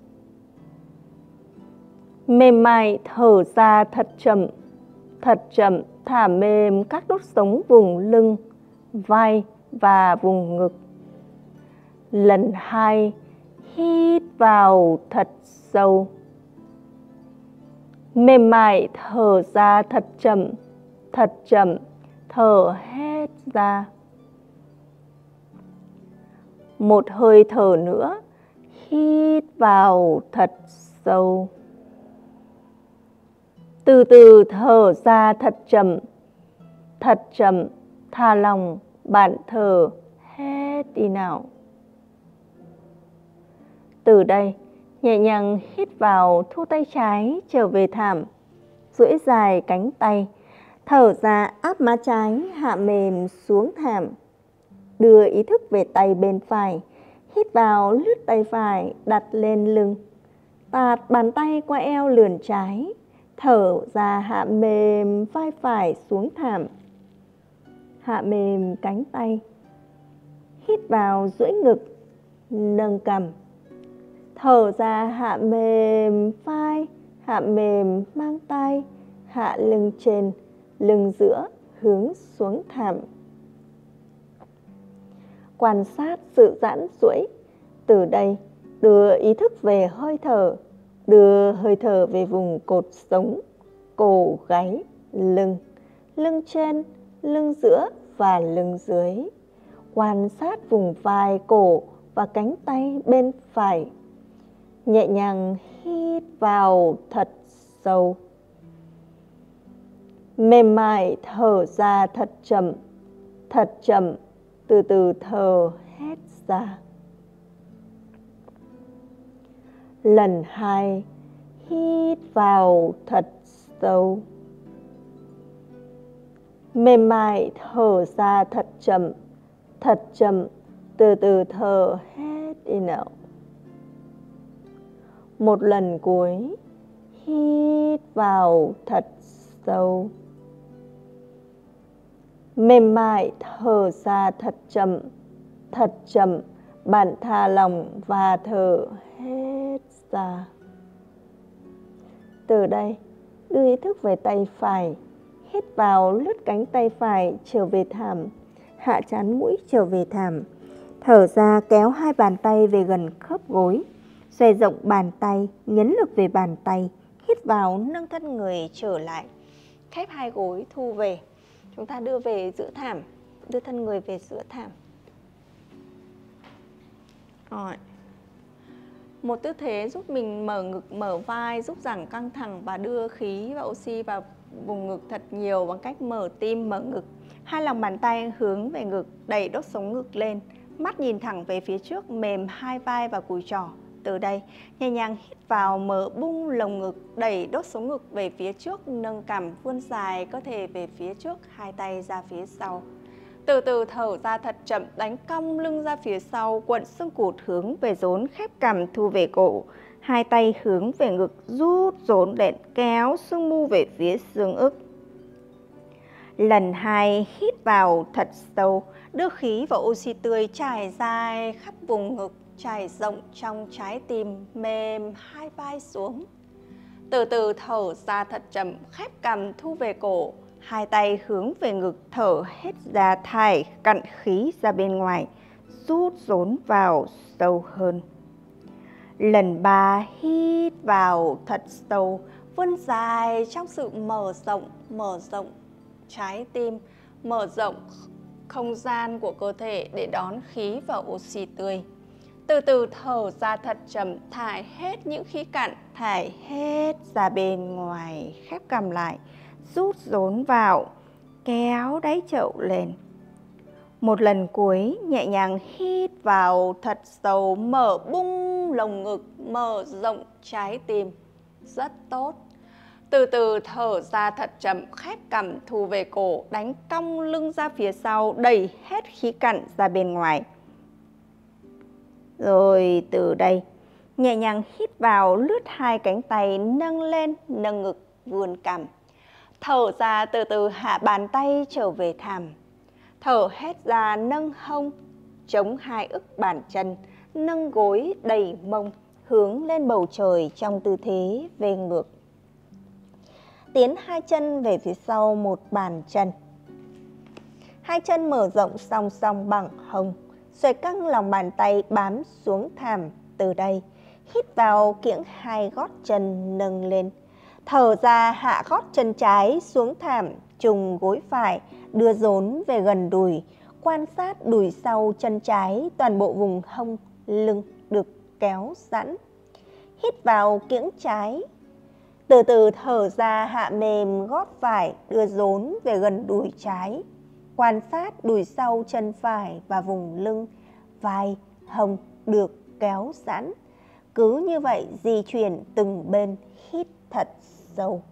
Mềm mại thở ra thật chậm. Thật chậm thả mềm các đốt sống vùng lưng, vai và vùng ngực. Lần 2, hít vào thật sâu. Mềm mại thở ra thật chậm, thở hết ra. Một hơi thở nữa, hít vào thật sâu. Từ từ thở ra thật chậm, thả lòng, bạn thở hết đi nào. Từ đây, nhẹ nhàng hít vào, thu tay trái trở về thảm, duỗi dài cánh tay, thở ra áp má trái hạ mềm xuống thảm. Đưa ý thức về tay bên phải, hít vào lướt tay phải đặt lên lưng, tạt bàn tay qua eo lườn trái, thở ra hạ mềm vai phải xuống thảm, hạ mềm cánh tay, hít vào duỗi ngực, nâng cằm, thở ra hạ mềm vai, hạ mềm mang tay, hạ lưng trên, lưng giữa hướng xuống thảm. Quan sát sự giãn duỗi. Từ đây, đưa ý thức về hơi thở, đưa hơi thở về vùng cột sống, cổ, gáy, lưng, lưng trên, lưng giữa và lưng dưới. Quan sát vùng vai, cổ và cánh tay bên phải. Nhẹ nhàng hít vào thật sâu. Mềm mại thở ra thật chậm, từ từ thở hết ra. Lần 2, hít vào thật sâu. Mềm mại thở ra thật chậm, từ từ thở hết đi nào. Một lần cuối, hít vào thật sâu. Mềm mại thở ra thật chậm, bạn thả lỏng và thở hết ra. Từ đây, đưa ý thức về tay phải, hít vào lướt cánh tay phải trở về thảm, hạ trán mũi trở về thảm, thở ra kéo hai bàn tay về gần khớp gối, xoay rộng bàn tay, nhấn lực về bàn tay, hít vào nâng thân người trở lại, khép hai gối thu về. Chúng ta đưa về giữa thảm, đưa thân người về giữa thảm. Rồi. Một tư thế giúp mình mở ngực, mở vai, giúp giảm căng thẳng và đưa khí và oxy vào vùng ngực thật nhiều bằng cách mở tim, mở ngực. Hai lòng bàn tay hướng về ngực, đẩy đốt sống ngực lên. Mắt nhìn thẳng về phía trước, mềm hai vai và cùi trỏ. Từ đây, nhẹ nhàng hít vào, mở bung lồng ngực, đẩy đốt sống ngực về phía trước, nâng cằm, vươn dài cơ thể về phía trước, hai tay ra phía sau. Từ từ thở ra thật chậm, đánh cong lưng ra phía sau, cuộn xương cụt hướng về rốn, khép cằm thu về cổ. Hai tay hướng về ngực, rút rốn đệm, kéo xương mu về phía xương ức. Lần 2, hít vào thật sâu, đưa khí và oxy tươi trải dài khắp vùng ngực, trải rộng trong trái tim, mềm hai vai xuống. Từ từ thở ra thật chậm, khép cằm thu về cổ. Hai tay hướng về ngực, thở hết ra, thải cặn khí ra bên ngoài, rút rốn vào sâu hơn. Lần 3, hít vào thật sâu, vươn dài trong sự mở rộng trái tim, mở rộng không gian của cơ thể để đón khí và oxy tươi. Từ từ thở ra thật chậm, thải hết những khí cặn, thải hết ra bên ngoài, khép cằm lại, rút rốn vào, kéo đáy chậu lên. Một lần cuối, nhẹ nhàng hít vào thật sâu, mở bung lồng ngực, mở rộng trái tim. Rất tốt. Từ từ thở ra thật chậm, khép cằm thu về cổ, đánh cong lưng ra phía sau, đẩy hết khí cặn ra bên ngoài. Rồi từ đây, nhẹ nhàng hít vào, lướt hai cánh tay, nâng lên, nâng ngực, vươn cằm. Thở ra từ từ hạ bàn tay trở về thảm. Thở hết ra nâng hông, chống hai ức bàn chân, nâng gối đẩy mông, hướng lên bầu trời trong tư thế về ngược. Tiến hai chân về phía sau một bàn chân. Hai chân mở rộng song song bằng hông, xoay căng lòng bàn tay bám xuống thảm. Từ đây, hít vào kiễng hai gót chân nâng lên. Thở ra hạ gót chân trái xuống thảm, trùng gối phải, đưa rốn về gần đùi. Quan sát đùi sau chân trái, toàn bộ vùng hông, lưng được kéo giãn. Hít vào kiễng trái, Từ từ thở ra, hạ mềm gót phải, đưa rốn về gần đùi trái. Quan sát đùi sau chân phải và vùng lưng, vai, hông được kéo giãn. Cứ như vậy di chuyển từng bên, hít thật sâu.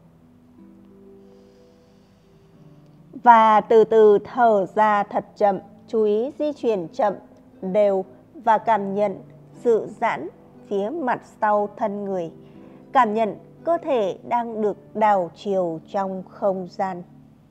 Và từ từ thở ra thật chậm, chú ý di chuyển chậm, đều và cảm nhận sự giãn phía mặt sau thân người. Cảm nhận cơ thể đang được đảo chiều trong không gian.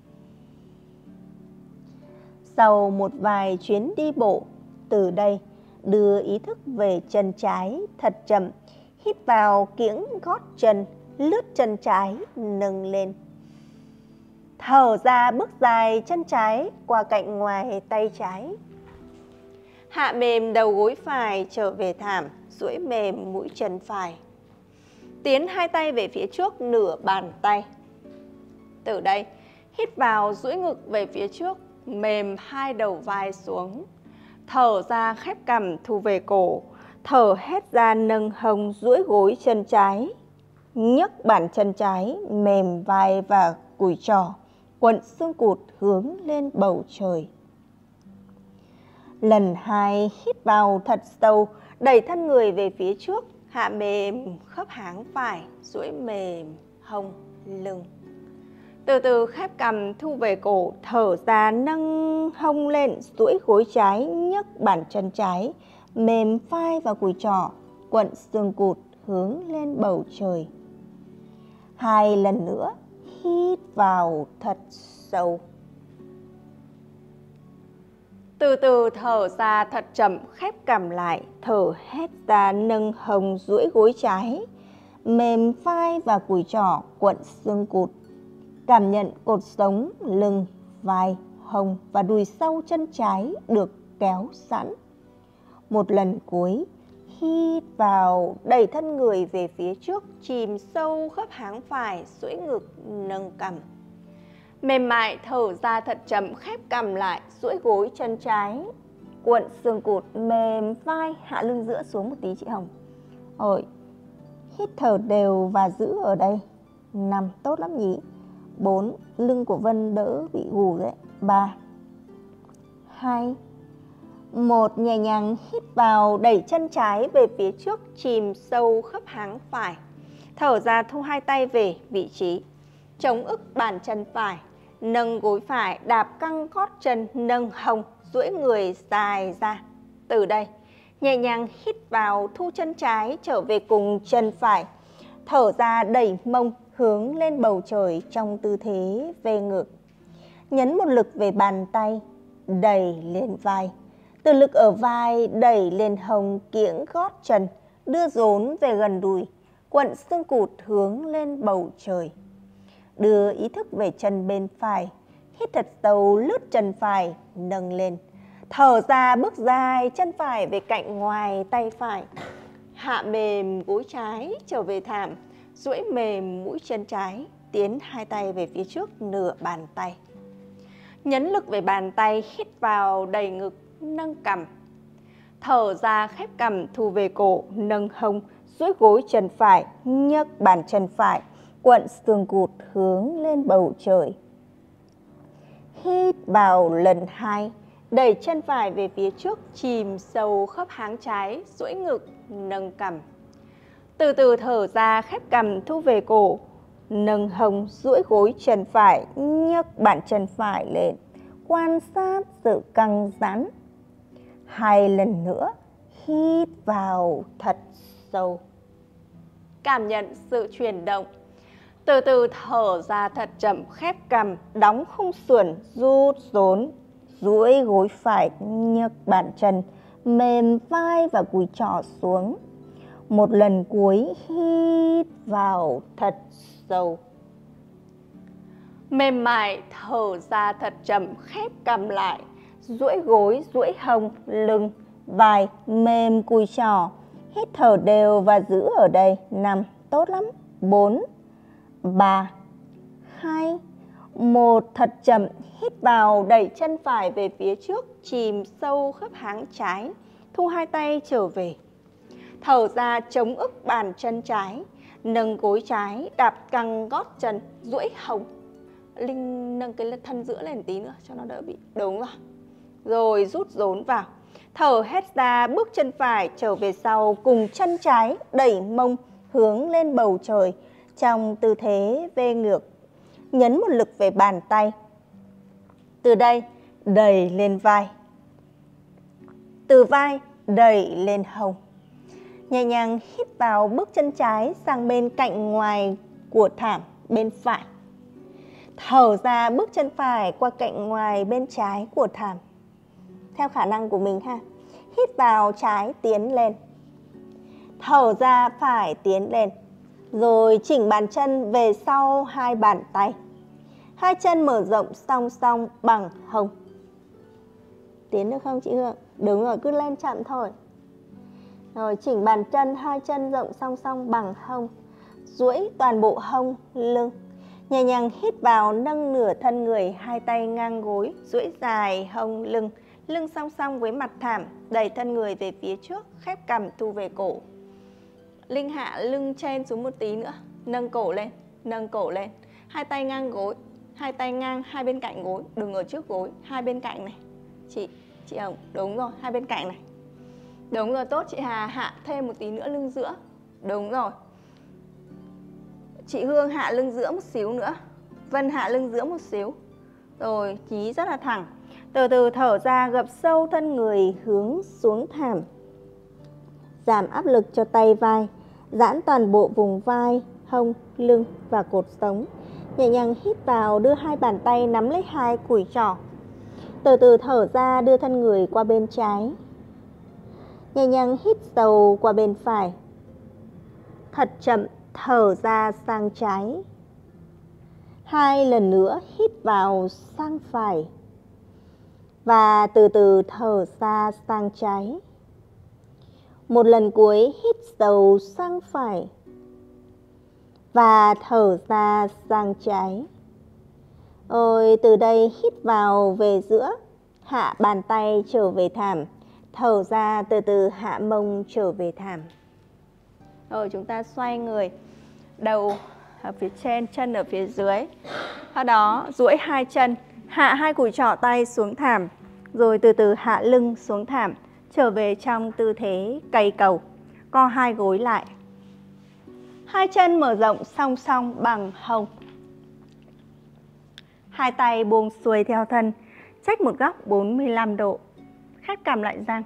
Sau một vài chuyến đi bộ, từ đây đưa ý thức về chân trái thật chậm, hít vào kiễng gót chân, lướt chân trái nâng lên. Thở ra bước dài chân trái qua cạnh ngoài tay trái. Hạ mềm đầu gối phải trở về thảm, duỗi mềm mũi chân phải. Tiến hai tay về phía trước nửa bàn tay. Từ đây, hít vào duỗi ngực về phía trước, mềm hai đầu vai xuống. Thở ra khép cằm thu về cổ, thở hết ra nâng hông duỗi gối chân trái. Nhấc bàn chân trái, mềm vai và cùi trỏ, quặn xương cụt hướng lên bầu trời. Lần 2 hít vào thật sâu, đẩy thân người về phía trước, hạ mềm khớp háng phải, duỗi mềm hông lưng. Từ từ khép cằm thu về cổ, thở ra nâng hông lên, duỗi gối trái, nhấc bàn chân trái, mềm vai và cùi trỏ, quặn xương cụt hướng lên bầu trời. 2 lần nữa, hít vào thật sâu. Từ từ thở ra thật chậm, khép cằm lại, thở hết ra nâng hông duỗi gối trái, mềm vai và cùi trỏ, quặn xương cụt. Cảm nhận cột sống, lưng, vai, hông và đùi sau chân trái được kéo sẵn. Một lần cuối, hít vào, đẩy thân người về phía trước, chìm sâu khớp háng phải, duỗi ngực, nâng cằm. Mềm mại thở ra thật chậm, khép cằm lại, duỗi gối chân trái, cuộn xương cụt, mềm vai, hạ lưng giữa xuống một tí chị Hồng. Rồi, hít thở đều và giữ ở đây. 5, tốt lắm nhỉ. 4, lưng của Vân đỡ bị gù đấy. 3, 2, 1, nhẹ nhàng hít vào, đẩy chân trái về phía trước, chìm sâu khớp háng phải. Thở ra thu hai tay về vị trí. Chống ức bàn chân phải, nâng gối phải, đạp căng gót chân, nâng hông, duỗi người dài ra. Từ đây, nhẹ nhàng hít vào, thu chân trái trở về cùng chân phải. Thở ra đẩy mông hướng lên bầu trời trong tư thế về ngược. Nhấn một lực về bàn tay, đẩy lên vai. Từ lực ở vai đẩy lên hông, kiễng gót chân, đưa rốn về gần đùi, quặn xương cụt hướng lên bầu trời. Đưa ý thức về chân bên phải, hít thật sâu, lướt chân phải, nâng lên. Thở ra bước dài chân phải về cạnh ngoài tay phải. Hạ mềm gối trái trở về thảm, duỗi mềm mũi chân trái, tiến hai tay về phía trước nửa bàn tay. Nhấn lực về bàn tay, hít vào đầy ngực, nâng cằm. Thở ra khép cằm thu về cổ, nâng hông, duỗi gối chân phải, nhấc bàn chân phải, quặn xương cụt hướng lên bầu trời. Hít vào lần 2, đẩy chân phải về phía trước, chìm sâu khớp háng trái, duỗi ngực, nâng cằm. Từ từ thở ra khép cằm thu về cổ, nâng hông, duỗi gối chân phải, nhấc bàn chân phải lên, quan sát sự căng giãn. 2 lần nữa, hít vào thật sâu. Cảm nhận sự chuyển động. Từ từ thở ra thật chậm, khép cằm, đóng khung sườn, rút rốn, duỗi gối phải, nhấc bàn chân, mềm vai và cùi trỏ xuống. Một lần cuối, hít vào thật sâu. Mềm mại thở ra thật chậm, khép cằm lại, duỗi gối, duỗi hông, lưng, vai, mềm cùi trỏ. Hít thở đều và giữ ở đây. 5, tốt lắm. 4, 3, 2, 1, thật chậm. Hít vào, đẩy chân phải về phía trước, chìm sâu khớp háng trái, thu hai tay trở về. Thở ra chống ức bàn chân trái, Nâng gối trái, đạp căng gót chân, duỗi hông. Linh nâng cái thân giữa lên tí nữa cho nó đỡ bị. Đúng rồi. Rồi rút rốn vào. Thở hết ra, bước chân phải trở về sau, cùng chân trái đẩy mông hướng lên bầu trời trong tư thế V ngược. Nhấn một lực về bàn tay. Từ đây đẩy lên vai. Từ vai đẩy lên hông. Nhẹ nhàng hít vào, bước chân trái sang bên cạnh ngoài của thảm bên phải. Thở ra, bước chân phải qua cạnh ngoài bên trái của thảm. Theo khả năng của mình ha. Hít vào, trái tiến lên. Thở ra, phải tiến lên. Rồi chỉnh bàn chân về sau hai bàn tay. Hai chân mở rộng song song bằng hông. Tiến được không chị Hương? Đúng rồi, cứ lên chậm thôi. Rồi chỉnh bàn chân, hai chân rộng song song bằng hông. Duỗi toàn bộ hông, lưng. Nhẹ nhàng hít vào, nâng nửa thân người, hai tay ngang gối, duỗi dài hông lưng. Lưng song song với mặt thảm, đẩy thân người về phía trước, khép cằm thu về cổ. Linh hạ lưng trên xuống một tí nữa, nâng cổ lên, nâng cổ lên. Hai tay ngang gối, hai tay ngang hai bên cạnh gối, đừng ở trước gối, hai bên cạnh này. Chị Hồng, đúng rồi, hai bên cạnh này. Đúng rồi, tốt. Chị Hà hạ thêm một tí nữa lưng giữa. Đúng rồi. Chị Hương hạ lưng giữa một xíu nữa. Vân hạ lưng giữa một xíu. Rồi, chí rất là thẳng. Từ từ thở ra, gập sâu thân người hướng xuống thảm. Giảm áp lực cho tay vai. Giãn toàn bộ vùng vai, hông, lưng và cột sống. Nhẹ nhàng hít vào, đưa hai bàn tay nắm lấy hai cùi trỏ. Từ từ thở ra, đưa thân người qua bên trái. Nhẹ nhàng hít sâu qua bên phải. Thật chậm thở ra sang trái. Hai lần nữa hít vào sang phải. Và từ từ thở ra sang trái. Một lần cuối hít sâu sang phải. Và thở ra sang trái. Rồi từ đây hít vào về giữa. Hạ bàn tay trở về thảm. Thở ra từ từ hạ mông trở về thảm. Rồi chúng ta xoay người. Đầu ở phía trên, chân ở phía dưới. Sau đó duỗi hai chân, hạ hai cùi trỏ tay xuống thảm. Rồi từ từ hạ lưng xuống thảm. Trở về trong tư thế cây cầu. Co hai gối lại. Hai chân mở rộng song song bằng hông. Hai tay buông xuôi theo thân. Chách một góc 45 độ. Khép cằm lại răng.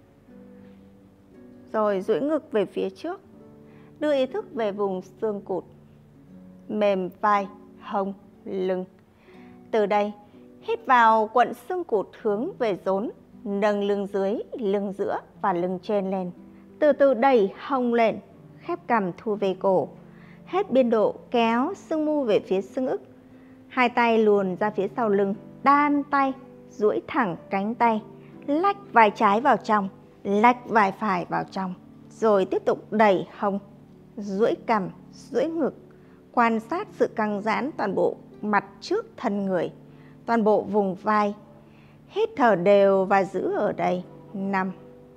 Rồi duỗi ngực về phía trước. Đưa ý thức về vùng xương cụt. Mềm vai, hông, lưng. Từ đây, hít vào quặn xương cụt hướng về rốn. Nâng lưng dưới, lưng giữa và lưng trên lên. Từ từ đẩy hông lên. Khép cằm thu về cổ. Hết biên độ kéo xương mu về phía xương ức. Hai tay luồn ra phía sau lưng. Đan tay, duỗi thẳng cánh tay. Lách vai trái vào trong. Lách vai phải vào trong. Rồi tiếp tục đẩy hông. Duỗi cằm, duỗi ngực. Quan sát sự căng giãn toàn bộ mặt trước thân người. Toàn bộ vùng vai. Hít thở đều và giữ ở đây. 5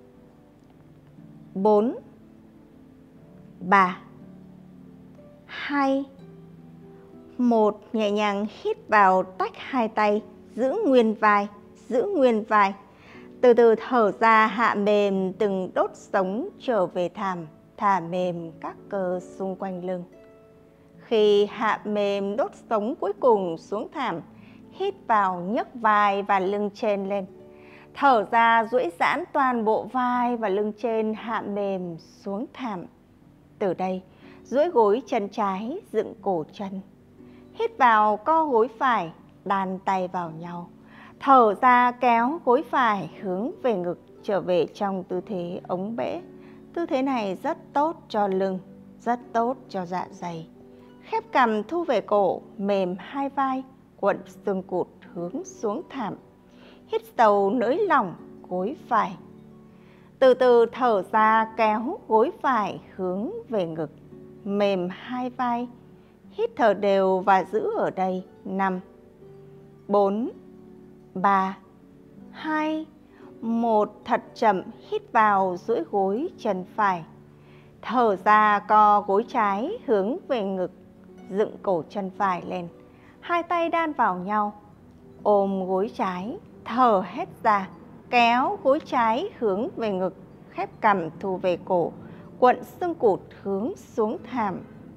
4 3 2 1. Nhẹ nhàng hít vào, tách hai tay, giữ nguyên vai, giữ nguyên vai. Từ từ thở ra, hạ mềm từng đốt sống trở về thảm, thả mềm các cơ xung quanh lưng. Khi hạ mềm đốt sống cuối cùng xuống thảm, hít vào nhấc vai và lưng trên lên. Thở ra duỗi giãn toàn bộ vai và lưng trên, hạ mềm xuống thảm. Từ đây, duỗi gối chân trái, dựng cổ chân. Hít vào co gối phải, đan tay vào nhau. Thở ra kéo gối phải hướng về ngực, trở về trong tư thế ống bể. Tư thế này rất tốt cho lưng, rất tốt cho dạ dày. Khép cằm thu về cổ, mềm hai vai, quặn xương cụt hướng xuống thảm. Hít sâu nới lỏng gối phải. Từ từ thở ra kéo gối phải hướng về ngực, mềm hai vai. Hít thở đều và giữ ở đây. 5 4 3 2 1. Thật chậm hít vào, duỗi gối chân phải. Thở ra co gối trái hướng về ngực, dựng cổ chân phải lên. Hai tay đan vào nhau, ôm gối trái, thở hết ra, kéo gối trái hướng về ngực, khép cằm thu về cổ, cuộn xương cụt hướng xuống thảm.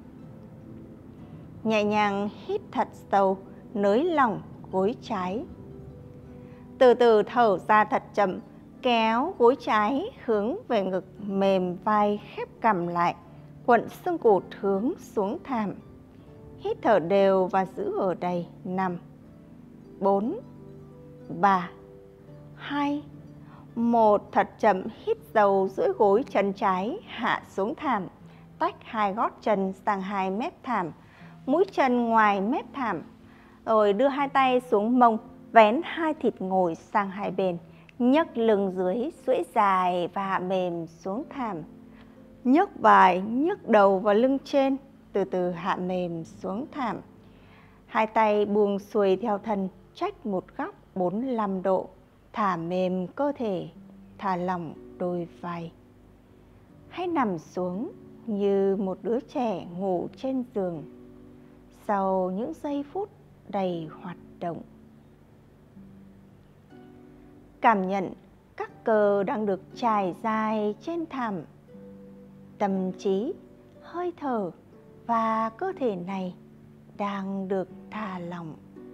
Nhẹ nhàng hít thật sâu, nới lỏng gối trái. Từ từ thở ra thật chậm, kéo gối trái hướng về ngực, mềm vai, khép cằm lại, cuộn xương cụt hướng xuống thảm. Hít thở đều và giữ ở đây. 5, 4, 3, 2, 1. Thật chậm hít sâu, duỗi gối chân trái hạ xuống thảm, tách hai gót chân sang hai mép thảm, mũi chân ngoài mép thảm. Rồi đưa hai tay xuống mông, vén hai thịt ngồi sang hai bên, nhấc lưng dưới, duỗi dài và hạ mềm xuống thảm. Nhấc vai, nhấc đầu và lưng trên, từ từ hạ mềm xuống thảm. Hai tay buông xuôi theo thân, chách một góc 45 độ, thả mềm cơ thể, thả lỏng đôi vai. Hãy nằm xuống như một đứa trẻ ngủ trên giường sau những giây phút đầy hoạt động. Cảm nhận các cơ đang được trải dài trên thảm. Tâm trí, hơi thở và cơ thể này đang được thả lỏng.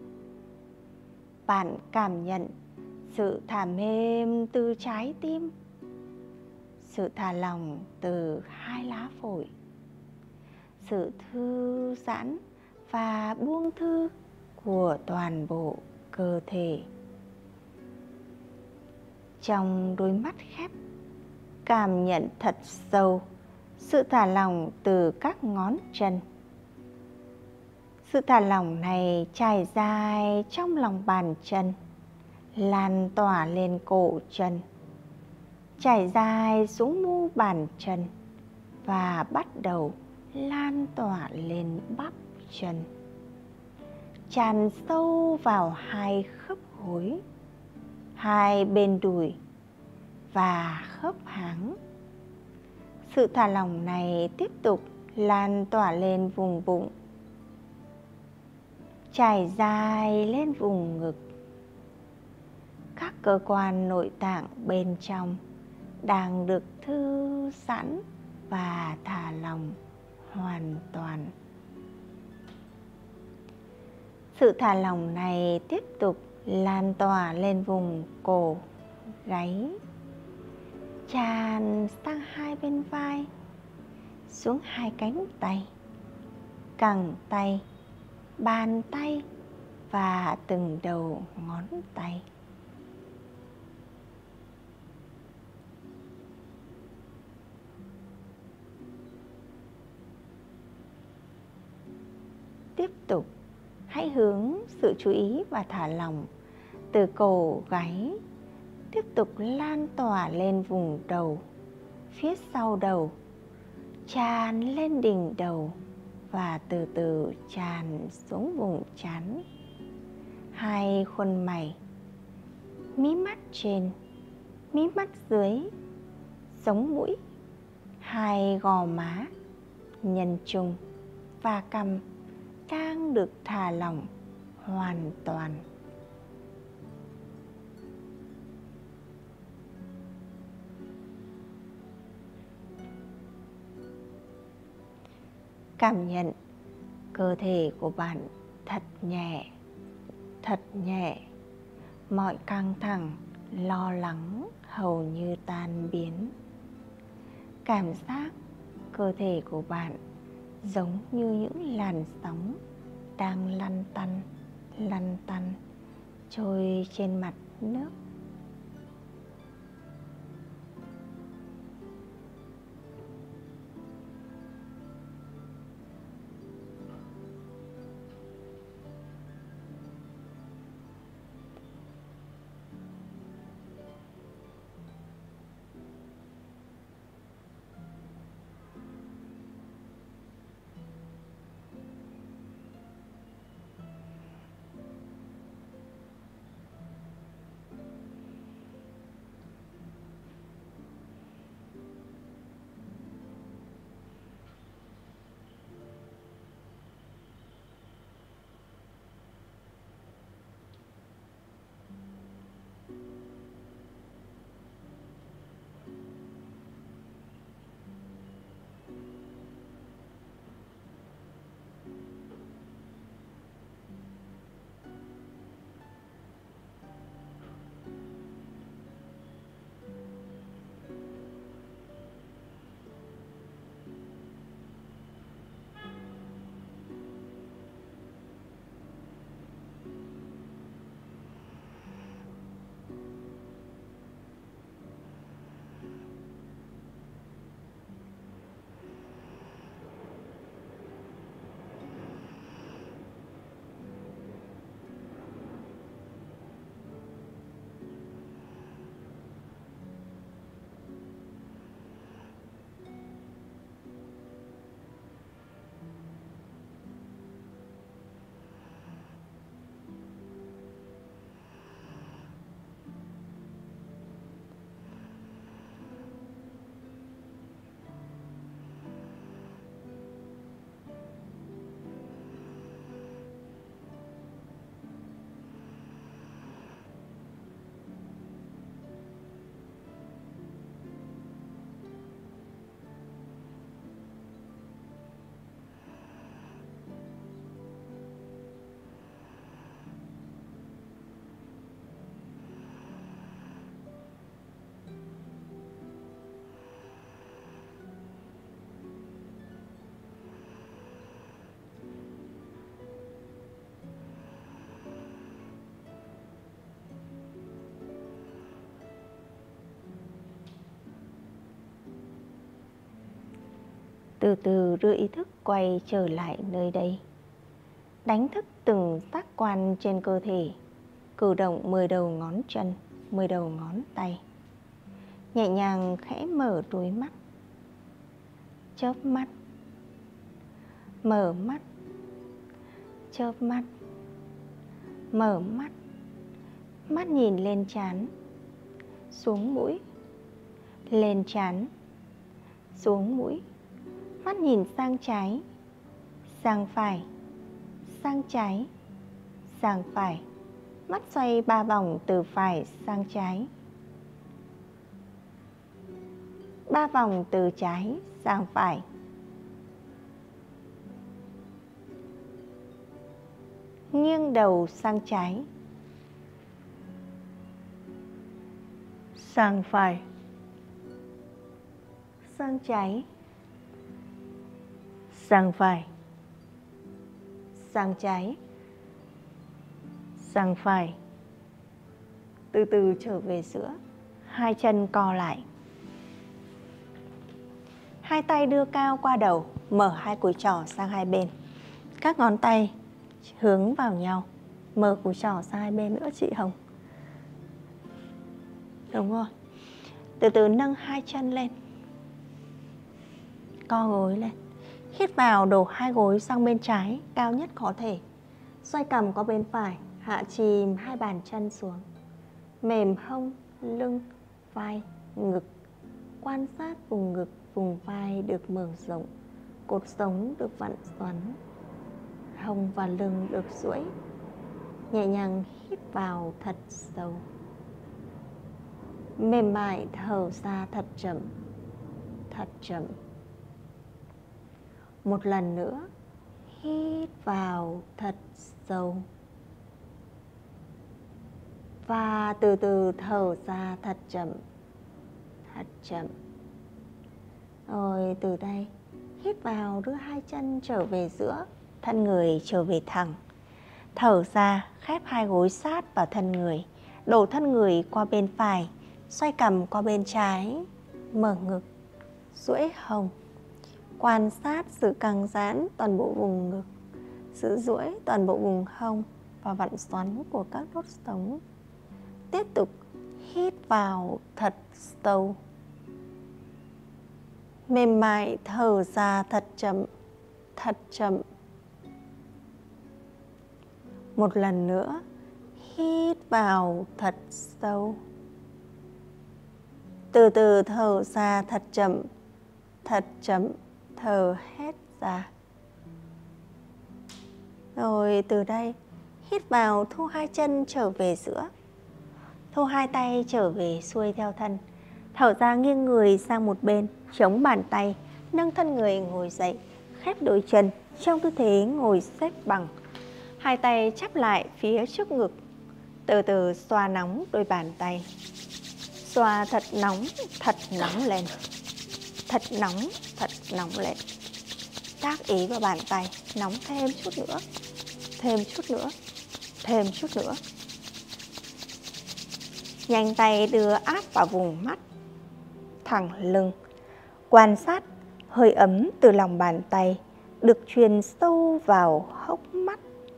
Bạn cảm nhận sự thả mềm từ trái tim, sự thả lỏng từ hai lá phổi, sự thư giãn và buông thư của toàn bộ cơ thể. Trong đôi mắt khép, cảm nhận thật sâu sự thả lỏng từ các ngón chân. Sự thả lỏng này trải dài trong lòng bàn chân, lan tỏa lên cổ chân, trải dài xuống mu bàn chân và bắt đầu lan tỏa lên bắp chân, tràn sâu vào hai khớp gối, hai bên đùi và khớp háng. Sự thả lỏng này tiếp tục lan tỏa lên vùng bụng, trải dài lên vùng ngực. Các cơ quan nội tạng bên trong đang được thư giãn và thả lỏng hoàn toàn. Sự thả lỏng này tiếp tục lan tỏa lên vùng cổ, gáy, tràn sang hai bên vai, xuống hai cánh tay, cẳng tay, bàn tay và từng đầu ngón tay. Tiếp tục, hãy hướng sự chú ý và thả lỏng từ cổ gáy, tiếp tục lan tỏa lên vùng đầu, phía sau đầu, tràn lên đỉnh đầu và từ từ tràn xuống vùng trán, hai khuôn mày, mí mắt trên, mí mắt dưới, sống mũi, hai gò má, nhân trung và cằm đang được thả lỏng hoàn toàn. Cảm nhận cơ thể của bạn thật nhẹ, mọi căng thẳng, lo lắng hầu như tan biến. Cảm giác cơ thể của bạn giống như những làn sóng đang lăn tăn trôi trên mặt nước. Từ từ đưa ý thức quay trở lại nơi đây. Đánh thức từng giác quan trên cơ thể, cử động 10 đầu ngón chân, 10 đầu ngón tay. Nhẹ nhàng khẽ mở đôi mắt. Chớp mắt. Mở mắt. Chớp mắt. Mở mắt. Mắt nhìn lên trán, xuống mũi. Lên trán, xuống mũi. Mắt nhìn sang trái, sang phải, sang trái, sang phải. Mắt xoay 3 vòng từ phải sang trái, 3 vòng từ trái sang phải. Nghiêng đầu sang trái, sang phải, sang trái, sang phải, sang trái, sang phải. Từ từ trở về giữa. Hai chân co lại. Hai tay đưa cao qua đầu, mở hai cùi trỏ sang hai bên. Các ngón tay hướng vào nhau. Mở cùi trỏ sang hai bên nữa chị Hồng. Đúng rồi. Từ từ nâng hai chân lên. Co gối lên. Hít vào, đổ hai gối sang bên trái cao nhất có thể. Xoay cằm qua bên phải, hạ chìm hai bàn chân xuống. Mềm hông, lưng, vai, ngực. Quan sát vùng ngực, vùng vai được mở rộng. Cột sống được vặn xoắn. Hông và lưng được duỗi. Nhẹ nhàng hít vào thật sâu. Mềm mại thở ra thật chậm. Thật chậm. Một lần nữa, hít vào thật sâu. Và từ từ thở ra thật chậm. Thật chậm. Rồi từ đây, hít vào đưa hai chân trở về giữa, thân người trở về thẳng. Thở ra, khép hai gối sát vào thân người, đổ thân người qua bên phải, xoay cằm qua bên trái, mở ngực, duỗi hông. Quan sát sự căng giãn toàn bộ vùng ngực, sự duỗi toàn bộ vùng hông và vặn xoắn của các đốt sống. Tiếp tục hít vào thật sâu. Mềm mại thở ra thật chậm, thật chậm. Một lần nữa, hít vào thật sâu. Từ từ thở ra thật chậm, thật chậm. Thở hết ra. Rồi từ đây, hít vào, thu hai chân trở về giữa. Thu hai tay trở về xuôi theo thân. Thở ra nghiêng người sang một bên, chống bàn tay, nâng thân người ngồi dậy, khép đôi chân trong tư thế ngồi xếp bằng. Hai tay chắp lại phía trước ngực. Từ từ xoa nóng đôi bàn tay. Xoa thật nóng lên. Thật nóng lên. Tác ý vào bàn tay, nóng thêm chút nữa, thêm chút nữa, thêm chút nữa. Nhanh tay đưa áp vào vùng mắt, thẳng lưng. Quan sát hơi ấm từ lòng bàn tay được truyền sâu vào hốc mắt.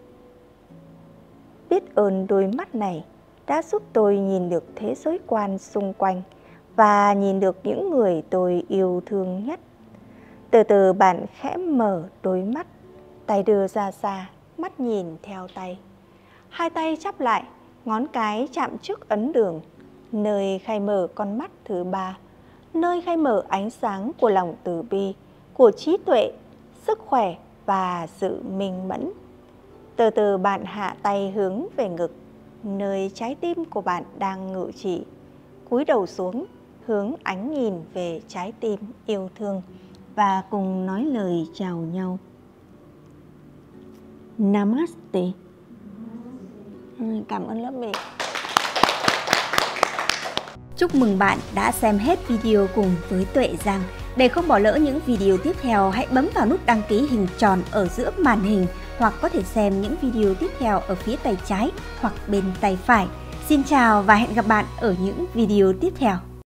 Biết ơn đôi mắt này đã giúp tôi nhìn được thế giới quan xung quanh và nhìn được những người tôi yêu thương nhất. Từ từ bạn khẽ mở đôi mắt, tay đưa ra xa, mắt nhìn theo tay. Hai tay chắp lại, ngón cái chạm trước ấn đường, nơi khai mở con mắt thứ ba, nơi khai mở ánh sáng của lòng từ bi, của trí tuệ, sức khỏe và sự minh mẫn. Từ từ bạn hạ tay hướng về ngực, nơi trái tim của bạn đang ngự trị. Cúi đầu xuống, hướng ánh nhìn về trái tim yêu thương và cùng nói lời chào nhau. Namaste. Cảm ơn lớp mình. Chúc mừng bạn đã xem hết video cùng với Tuệ Giang. Để không bỏ lỡ những video tiếp theo, hãy bấm vào nút đăng ký hình tròn ở giữa màn hình hoặc có thể xem những video tiếp theo ở phía tay trái hoặc bên tay phải. Xin chào và hẹn gặp bạn ở những video tiếp theo.